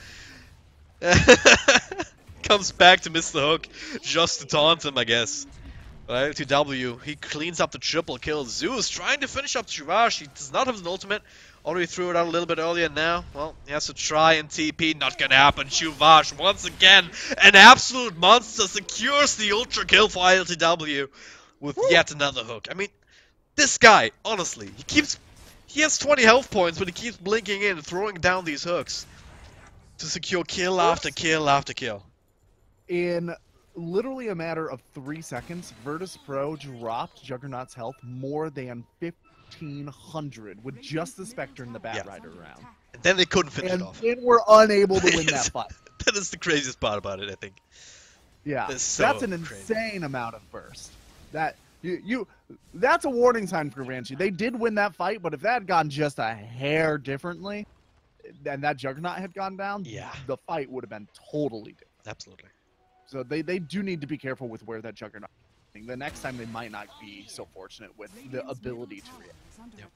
A: Comes back to miss the hook just to taunt him, I guess. But LTW, he cleans up the triple kill. Zeus trying to finish up Chuvash. He does not have an ultimate. Already threw it out a little bit earlier now. Well, he has to try and TP. Not gonna happen. Chuvash, once again, an absolute monster, secures the ultra kill for LTW with yet another hook. I mean, this guy, honestly, he has 20 health points, but he keeps blinking in, throwing down these hooks to secure kill after kill after kill.
B: In literally a matter of 3 seconds, Virtus.pro dropped Juggernaut's health more than 1,500 with just the Spectre and the Bat Rider around.
A: And then they couldn't finish it off.
B: And we're unable to win that fight.
A: That is the craziest part about it, I think.
B: Yeah,
A: that's
B: an insane amount of burst. That that's a warning sign for Ranchi. They did win that fight, but if that had gone just a hair differently, and that Juggernaut had gone down, the fight would have been totally different.
A: Absolutely.
B: So they do need to be careful with where that Juggernaut is going. The next time they might not be so fortunate with the ability to react.
A: Yep.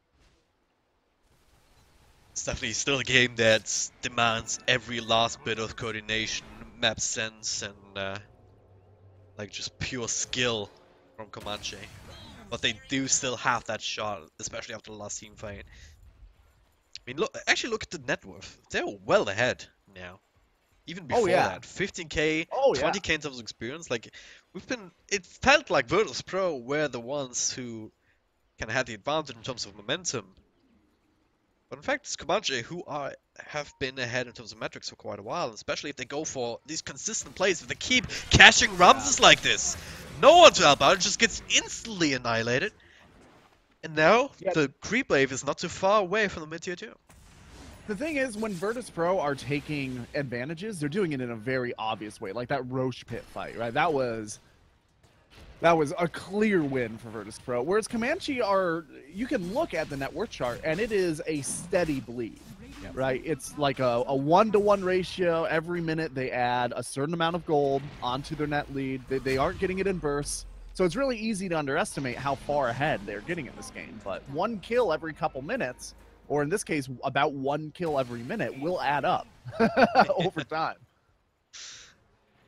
A: It's definitely still a game that demands every last bit of coordination, map sense, and like just pure skill from Comanche. But they do still have that shot, especially after the last team fight. I mean, look at the net worth. They're well ahead now. Even before that, 15k, 20k in terms of experience. Like, it felt like Virtus.pro were the ones who kind of had the advantage in terms of momentum. But in fact, it's Comanche who have been ahead in terms of metrics for quite a while, especially if they go for these consistent plays. If they keep catching Ramses like this, no one to help out, it just gets instantly annihilated. And now, the creep wave is not too far away from the mid-tier 2.
B: The thing is, when Virtus.pro are taking advantages, they're doing it in a very obvious way, like that Roche Pit fight, right? That was a clear win for Virtus.pro. Whereas Comanche you can look at the net worth chart, and it is a steady bleed, right? It's like a 1-to-1 ratio. Every minute they add a certain amount of gold onto their net lead. They aren't getting it in bursts. So it's really easy to underestimate how far ahead they're getting in this game. But one kill every couple minutes, or in this case, about one kill every minute, will add up over time.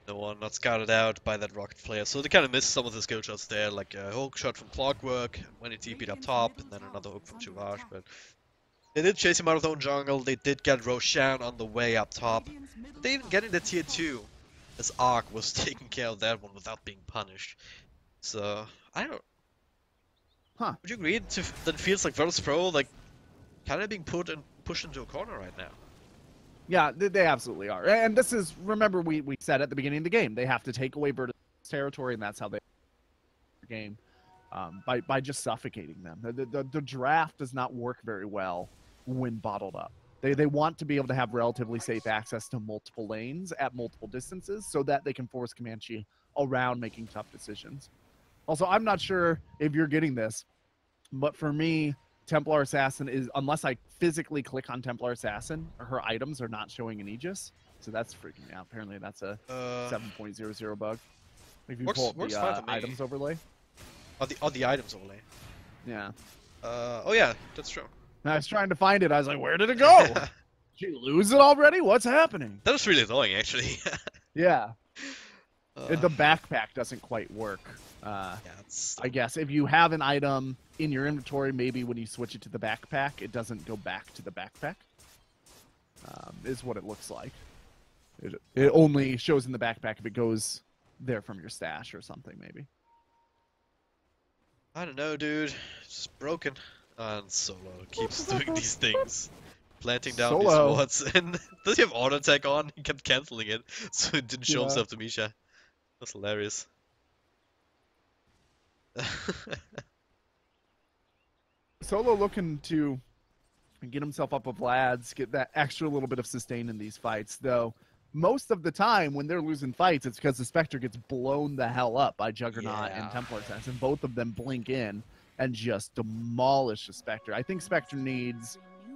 A: No one not scouted out by that Rocket player, so they kind of missed some of the skill shots there, like a hook shot from Clockwork when he TP'd up top, and then another hook from Chuvage, but they did chase him out of their own jungle, they did get Roshan on the way up top. Did they even get in the tier 2? As Ark was taking care of that one without being punished. So, I don't...
B: Huh.
A: Would you agree that it feels like Virtus Pro, like, kind of being pushed into a corner right now?
B: Yeah, they absolutely are. And this is, remember we said at the beginning of the game, they have to take away Virtus territory, and that's how they game, by just suffocating them. The draft does not work very well when bottled up. They want to be able to have relatively safe access to multiple lanes at multiple distances so that they can force Comanche around making tough decisions. Also, I'm not sure if you're getting this, but for me, Templar Assassin is, unless I physically click on Templar Assassin, her items are not showing an Aegis. So that's freaking me out. Apparently that's a 7.00 bug. If you pull up the items overlay.
A: Oh, the items overlay.
B: Yeah.
A: Oh yeah, that's true.
B: And I was trying to find it. I was like, where did it go? Did you lose it already? What's happening?
A: That was really annoying, actually.
B: Yeah. The backpack doesn't quite work.
A: Yeah,
B: I guess if you have an item in your inventory, maybe when you switch it to the backpack, it doesn't go back to the backpack. Is what it looks like. It only shows in the backpack if it goes there from your stash or something, maybe.
A: I don't know, dude. It's just broken. And Solo keeps doing these things. Planting down these wards. And does he have auto attack on? He kept cancelling it, so it didn't show himself to Misha. That's hilarious.
B: Solo looking to get himself up of Vlad's, get that extra little bit of sustain in these fights, though. Most of the time, when they're losing fights, it's because the Spectre gets blown the hell up by Juggernaut and Templar Assassin. Both of them blink in and just demolish the Spectre. I think Spectre needs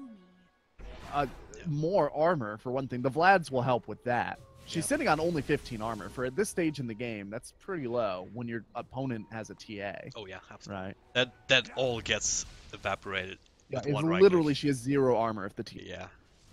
B: more armor, for one thing. The Vlads will help with that. She's sitting on only 15 armor. For at this stage in the game, that's pretty low when your opponent has a TA.
A: Oh yeah, absolutely.
B: Right.
A: That all gets evaporated.
B: Yeah, it's literally she has 0 armor if the TA.
A: Yeah.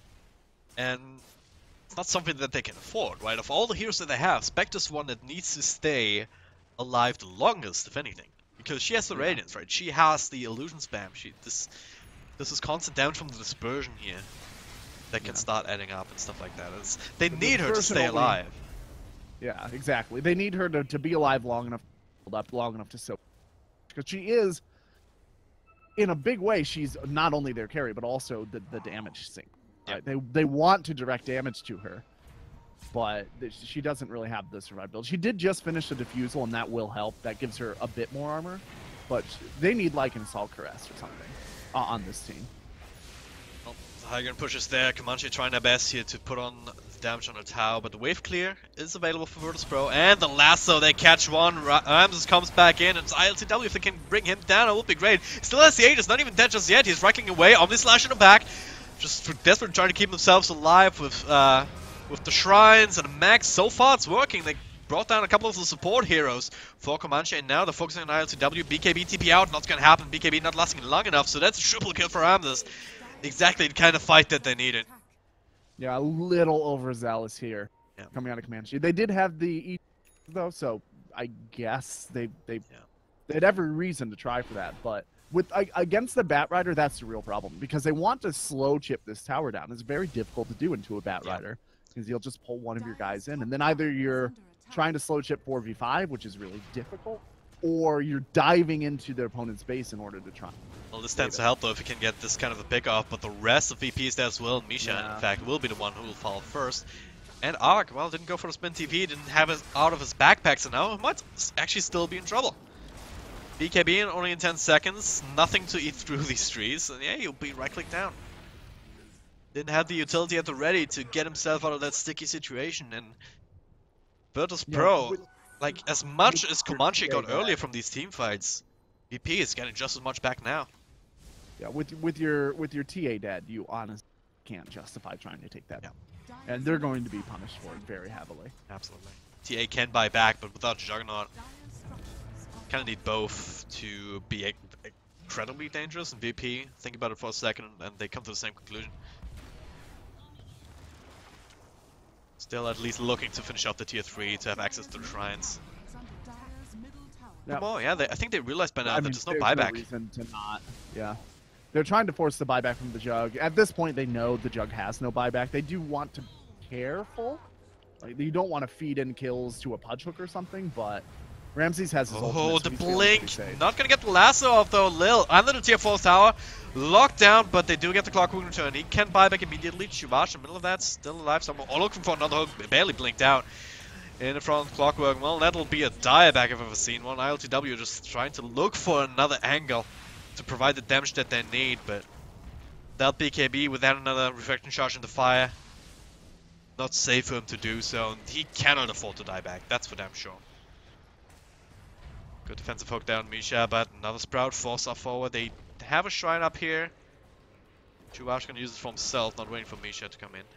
A: And it's not something that they can afford, right? Of all the heroes that they have, Spectre's one that needs to stay alive the longest, if anything. Because she has the Radiance, right? She has the illusion spam. This is constant down from the dispersion here that can start adding up and stuff like that. They need her to stay alive.
B: Yeah, exactly. They need her to be alive long enough, to soak. Because she is, in a big way, she's not only their carry, but also the damage sink. Right? They want to direct damage to her, but she doesn't really have the survivability. She did just finish a Diffusal, and that will help. That gives her a bit more armor, but they need like an Assault Caress or something on this team.
A: Well, Hygon pushes there. Comanche trying their best here to put on damage on her tower, but the wave clear is available for Virtus Pro, and the lasso, they catch one. Ramses comes back in, and it's ILTW. If they can bring him down, it would be great. Still has the Aegis, not even dead just yet. He's racking away. Omni Slash in the back, just desperately trying to keep themselves alive with the shrines and the max. So far, it's working. They brought down a couple of the support heroes for Comanche, and now they're focusing on ILTW. BKB TP out, not gonna happen. BKB not lasting long enough, so that's a triple kill for Ramses. Exactly the kind of fight that they needed.
B: Yeah, a little overzealous here, coming out of Comanche. They did have the E though, so I guess they had every reason to try for that. But against the Batrider, that's the real problem, because they want to slow chip this tower down. It's very difficult to do into a Batrider, because you'll just pull one of your guys in, and then either you're trying to slow chip 4v5, which is really difficult, or you're diving into their opponent's base in order to try.
A: Well, this tends to help though if you can get this kind of a pick off, but the rest of VPs there as well. Misha, in fact, will be the one who will fall first. And Ark, well, didn't go for the spin TP, didn't have it out of his backpack, so now he might actually still be in trouble. BKB only in 10 seconds, nothing to eat through these trees, and yeah, he'll be right-click down. Didn't have the utility at the ready to get himself out of that sticky situation, and Virtus Pro, like, as much as Comanche got earlier from these team fights, VP is getting just as much back now.
B: Yeah, with your TA dead, you honestly can't justify trying to take that out. And they're going to be punished for it very heavily.
A: Absolutely. TA can buy back, but without Juggernaut, kind of need both to be incredibly dangerous. And VP, think about it for a second, and they come to the same conclusion. Still at least looking to finish off the tier 3 to have access to the shrines.
B: Yep.
A: Come on, yeah, I think they realized by now that there's no
B: there's
A: buyback.
B: No reason to not. Yeah. They're trying to force the buyback from the Jug. At this point, they know the Jug has no buyback. They do want to be careful. Like, you don't want to feed in kills to a Pudge Hook or something, but Ramses has his ultimate,
A: Oh,
B: so
A: the
B: he's feeling
A: blink!
B: pretty safe.
A: Not gonna get the lasso off though. Lil under the tier 4 tower, locked down, but they do get the Clockwork return. He can buy back immediately. Chuvash in the middle of that, still alive somewhere. Oh, looking for another hook, barely blinked out. In the front of Clockwork, well, that'll be a dieback I've ever seen one. ILTW just trying to look for another angle to provide the damage that they need, but that BKB without another reflection charge in the fire, not safe for him to do so. He cannot afford to die back, that's for damn sure. Good defensive hook down Misha, but another Sprout force off forward. They have a shrine up here. Chuvash gonna use it for himself, not waiting for Misha to come in.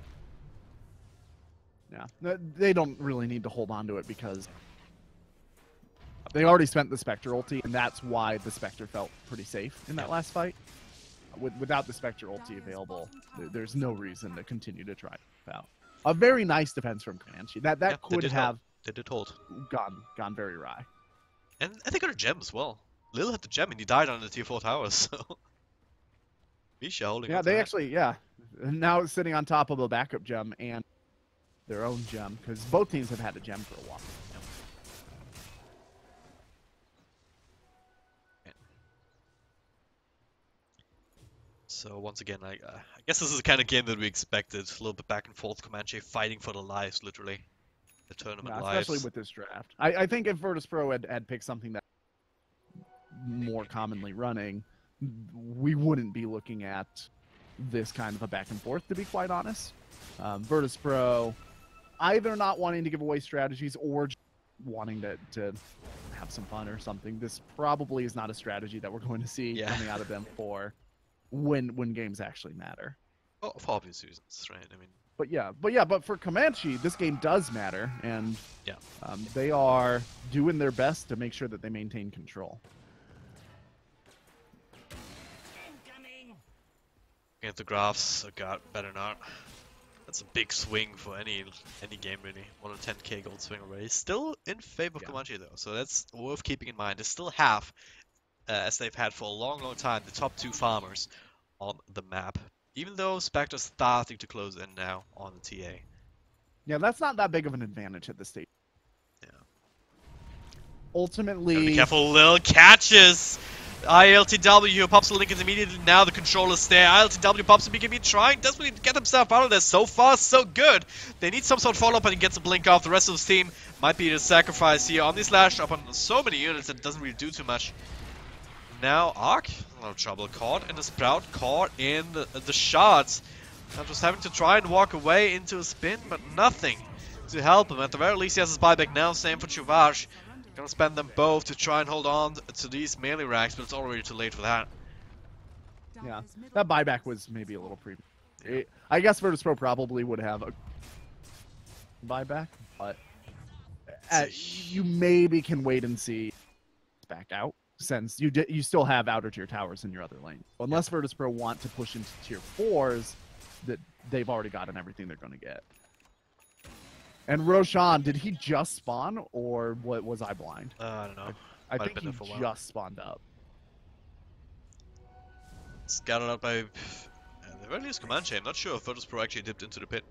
B: Yeah, they don't really need to hold on to it because they already spent the Spectre ulti, and that's why the Spectre felt pretty safe in that last fight. Without the Spectre ulti available, there's no reason to continue to try it out. A very nice defense from Comanche. That could have
A: they did hold.
B: gone very wry.
A: And they got a gem as well. Lil had the gem and he died on the tier 4 tower, so... Misha holding on to
B: they
A: that.
B: actually, now it's sitting on top of a backup gem and their own gem, because both teams have had a gem for a while.
A: So once again, I guess this is the kind of game that we expected. A little bit back and forth, Comanche fighting for the lives, literally. The tournament lives.
B: Especially with this draft. I think if Virtus Pro had picked something that more commonly running, we wouldn't be looking at this kind of a back and forth, to be quite honest. Virtus Pro either not wanting to give away strategies or just wanting to have some fun or something. This probably is not a strategy that we're going to see coming out of them for when games actually matter.
A: Oh, for obvious reasons, right? I mean,
B: But for Comanche, this game does matter, and they are doing their best to make sure that they maintain control.
A: looking at the graphs, God, better not. That's a big swing for any game really. 110k gold swing already. Still in favor of Comanche though, so that's worth keeping in mind. They still have, as they've had for a long time, the top 2 farmers on the map. Even though Spectre's starting to close in now on the TA.
B: Yeah, that's not that big of an advantage at this stage.
A: Yeah.
B: Ultimately...
A: Gotta be careful, Lil catches! ILTW pops the Lincolns immediately now, the controller's there. ILTW pops the BKB trying desperately to get himself out of there. So far, so good. They need some sort of follow-up and he gets a blink off. The rest of his team might be the sacrifice here. Omnislash up on so many units that doesn't really do too much. Now Arc, no trouble, caught in the Sprout, caught in the shots. I'm just having to try and walk away into a spin, but nothing to help him. At the very least, he has his buyback now. Same for Chuvash. Gonna spend them both to try and hold on to these melee racks, but it's already too late for that.
B: Yeah, that buyback was maybe a little I guess Virtus Pro probably would have a buyback, but you maybe can wait and see back out, since you still have outer tier towers in your other lane. Unless Virtus Pro want to push into tier 4s, that they've already gotten everything they're going to get. And Roshan, did he just spawn, or what was I blind?
A: I don't know.
B: I think he just spawned up.
A: Scouted out by the very least Comanche. I'm not sure if Virtus Pro actually dipped into the pit.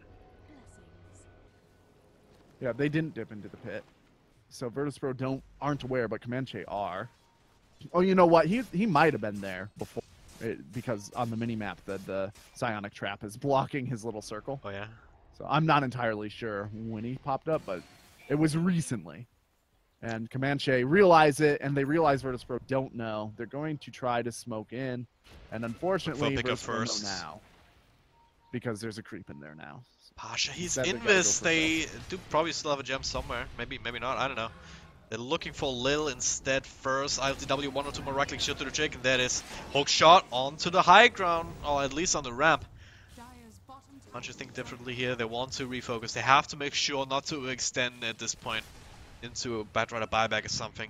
B: Yeah, they didn't dip into the pit. So Virtus Pro aren't aware, but Comanche are. Oh, you know what? He might have been there before, because on the mini-map the Psionic Trap is blocking his little circle.
A: Oh yeah?
B: So I'm not entirely sure when he popped up, but it was recently. And Comanche realize it, and they realize Virtus Pro don't know. They're going to try to smoke in, and unfortunately, Virtus Pro know now. Because there's a creep in there now.
A: Pasha, he's invis. They do probably still have a gem somewhere. Maybe not. I don't know. They're looking for Lil instead first. ILTW 1 or 2 more right click shot to the chick, and that is hook shot onto the high ground, or at least on the ramp. Bunch of think differently here. They want to refocus. They have to make sure not to extend at this point into a Batrider buyback or something.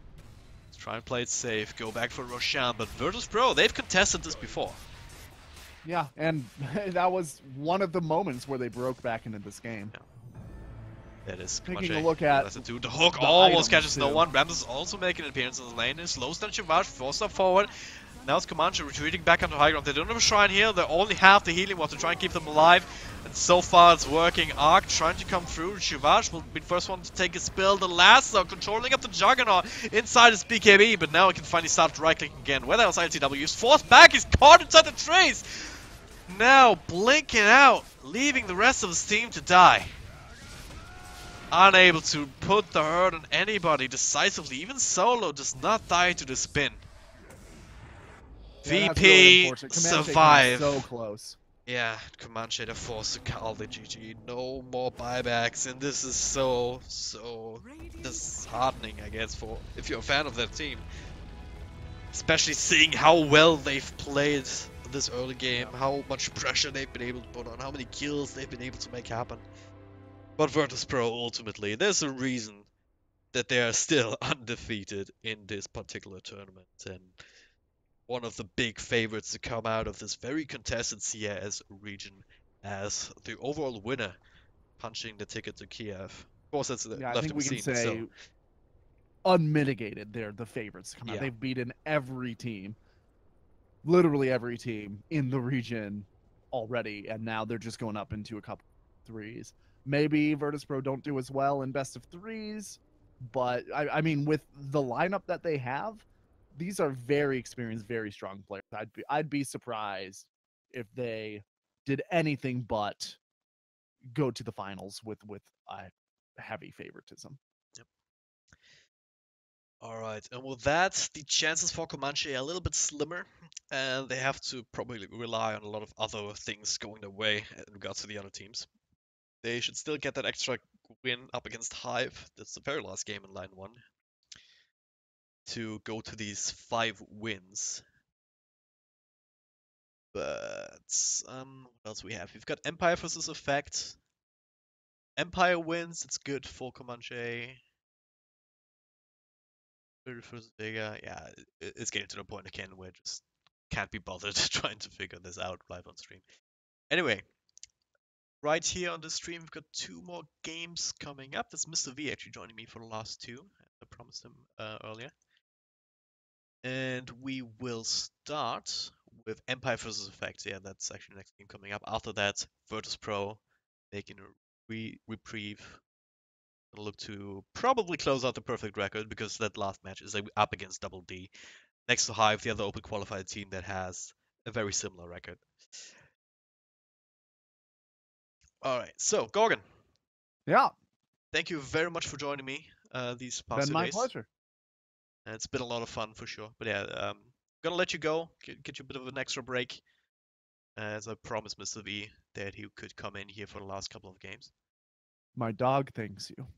A: Let's try and play it safe. Go back for Roshan, but Virtus Pro, they've contested this before.
B: Yeah, and that was one of the moments where they broke back into this game.
A: That is
B: Taking a
A: Comanche.
B: look at
A: That's a two. The hook
B: the
A: almost
B: items,
A: catches no
B: too.
A: one. Ramses also making an appearance in the lane. It slows down Chivage, forced up forward. Now it's Comanche retreating back onto high ground. They don't have a shrine here. They only have the healing ward to try and keep them alive. And so far it's working. Arc trying to come through. Chivage will be the first one to take a spill. The last though, controlling up the Juggernaut inside his BKB. But now he can finally start right-clicking again. Where the hell's LCW? He's forced back. He's caught inside the trace. Now blinking out, leaving the rest of his team to die. Unable to put the hurt on anybody decisively. Even Solo does not die to the spin.
B: Yeah, that's really
A: VP
B: unfortunate. Comanche came
A: survive.
B: so close.
A: Yeah, Comanche they're forced to call the GG. No more buybacks, and this is so disheartening, I guess, for if you're a fan of that team. Especially seeing how well they've played this early game, how much pressure they've been able to put on, how many kills they've been able to make happen. But Virtus.pro ultimately, there's a reason that they are still undefeated in this particular tournament, and one of the big favorites to come out of this very contested CIS region as the overall winner, punching the ticket to Kiev. Of course, that's
B: Yeah, I
A: left
B: think
A: to be
B: we can
A: seen.
B: say
A: So,
B: unmitigated. They're the favorites to come out.
A: yeah.
B: They've beaten every team, literally every team in the region already, and now they're just going up into a couple threes. Maybe Virtus.pro don't do as well in best of threes, but I mean, with the lineup that they have, these are very experienced, very strong players. I'd be surprised if they did anything but go to the finals with heavy favoritism.
A: Alright, and with that, the chances for Comanche are a little bit slimmer, and they have to probably rely on a lot of other things going their way in regards to the other teams. They should still get that extra win up against Hive. That's the very last game in Line 1. To go to these 5 wins. But, what else we have? We've got Empire versus Effect. Empire wins, it's good for Comanche. Versus Vega, yeah, it's getting to the point again where just can't be bothered trying to figure this out live on stream. Anyway, right here on the stream, we've got 2 more games coming up. That's Mr. V actually joining me for the last 2. I promised him earlier. And we will start with Empire vs. Effect. Yeah, that's actually the next game coming up. After that, Virtus.pro making a reprieve. Gonna look to probably close out the perfect record because that last match is up against Double D. Next to Hive, the other open qualified team that has a very similar record. Alright, so Gorgon.
B: Yeah.
A: Thank you very much for joining me these past 2
B: Been my
A: days.
B: pleasure.
A: It's been a lot of fun for sure. But yeah, gonna let you go, get you a bit of an extra break. As I promised Mr. V that he could come in here for the last couple of games.
B: My dog thanks you.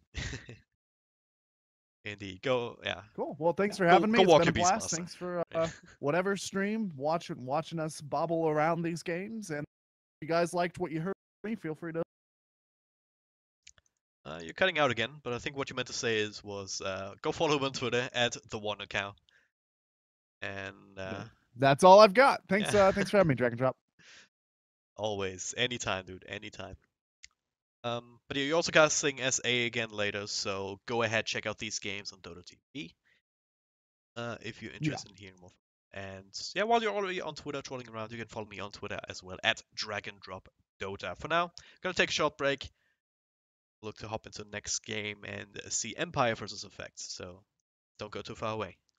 A: Indeed. Go, yeah.
B: Cool. Well, thanks for having me.
A: Go
B: It's
A: walk
B: been a
A: your beast,
B: blast.
A: master.
B: Thanks for whatever stream watching us bobble around these games. And if you guys liked what you heard from me, feel free to.
A: You're cutting out again, but I think what you meant to say was go follow him on Twitter at @the1account. And
B: that's all I've got. Thanks.
A: Yeah.
B: Thanks for having me, Drag and Drop.
A: Always, anytime, dude, anytime. But you're also casting SA again later, so go ahead, check out these games on Dota TV. If you're interested in hearing more. And yeah, while you're already on Twitter trolling around, you can follow me on Twitter as well at DragonDropDota. For now, gonna take a short break. Look to hop into the next game and see Empire versus Effect. So don't go too far away.